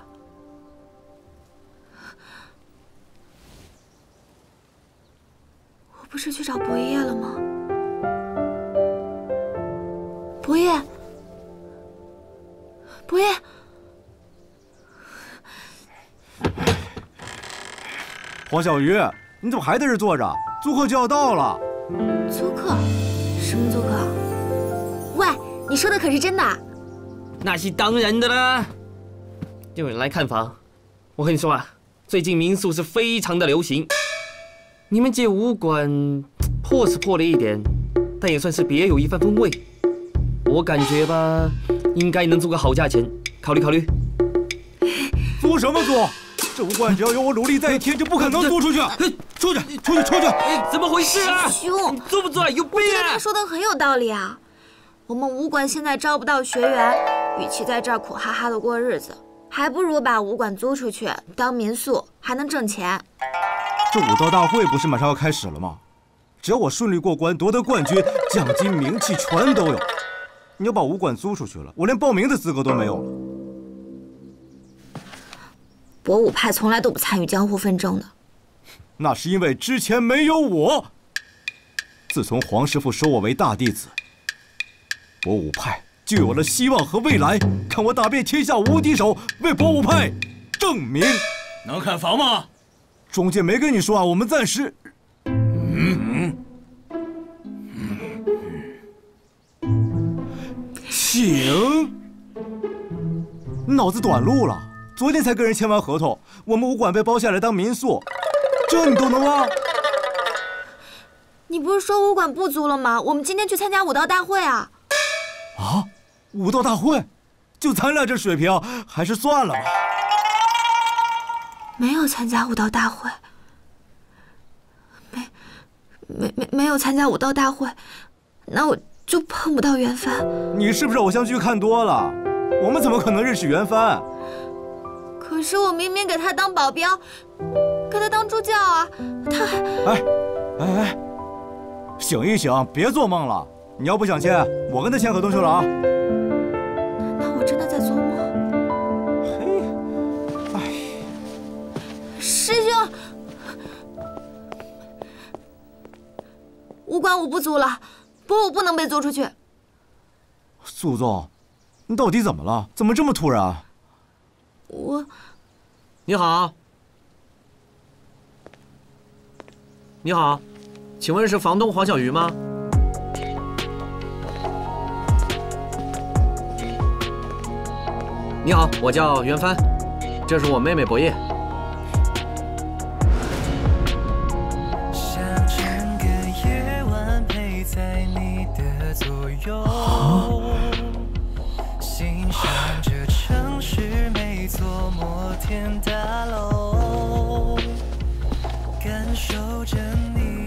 我不是去找博爷了吗？博爷，博爷， 黄小鱼，你怎么还在这坐着？租客就要到了。 租客？什么租客？喂，你说的可是真的？ 那是当然的啦。有人来看房，我跟你说啊，最近民宿是非常的流行。你们这武馆破是破了一点，但也算是别有一番风味。我感觉吧，应该能租个好价钱，考虑考虑。 租什么租？这武馆只要有我努力在一天，就不可能租出去。出去，出去，出去！ 怎么回事啊？ 兄， 你做不做？有病我觉得啊！ 他说的很有道理啊。我们武馆现在招不到学员，与其在这儿苦哈哈的过日子，还不如把武馆租出去当民宿，还能挣钱。 这武道大会不是马上要开始了吗？只要我顺利过关，夺得冠军，奖金、名气全都有。你要把武馆租出去了，我连报名的资格都没有了。 博武派从来都不参与江湖纷争的， 那是因为之前没有我。自从黄师傅收我为大弟子，博武派就有了希望和未来。看我打遍天下无敌手，为博武派证明。 能看房吗？ 中介没跟你说啊，我们暂时……请。你脑子短路了？昨天才跟人签完合同，我们武馆被包下来当民宿，这你都能忘？ 你不是说武馆不租了吗？我们今天去参加武道大会啊！ 啊，武道大会？就咱俩这水平，还是算了吧。 没有参加武道大会，没有参加武道大会，那我就碰不到袁帆。 你是不是偶像剧看多了？我们怎么可能认识袁帆？ 可是我明明给他当保镖，给他当助教啊，他还…… 哎，醒一醒，别做梦了。你要不想签，我跟他签合同去了啊。 那我真的在做梦。 嘿，哎， 师兄，武馆我不租了，博武不能被租出去。 苏总，你到底怎么了？怎么这么突然？ 你好，你好，请问是房东黄小鱼吗？你好，我叫袁帆，这是我妹妹博叶。 想整个夜晚陪在你的左右，欣赏这城市每座摩天大楼，感受着你。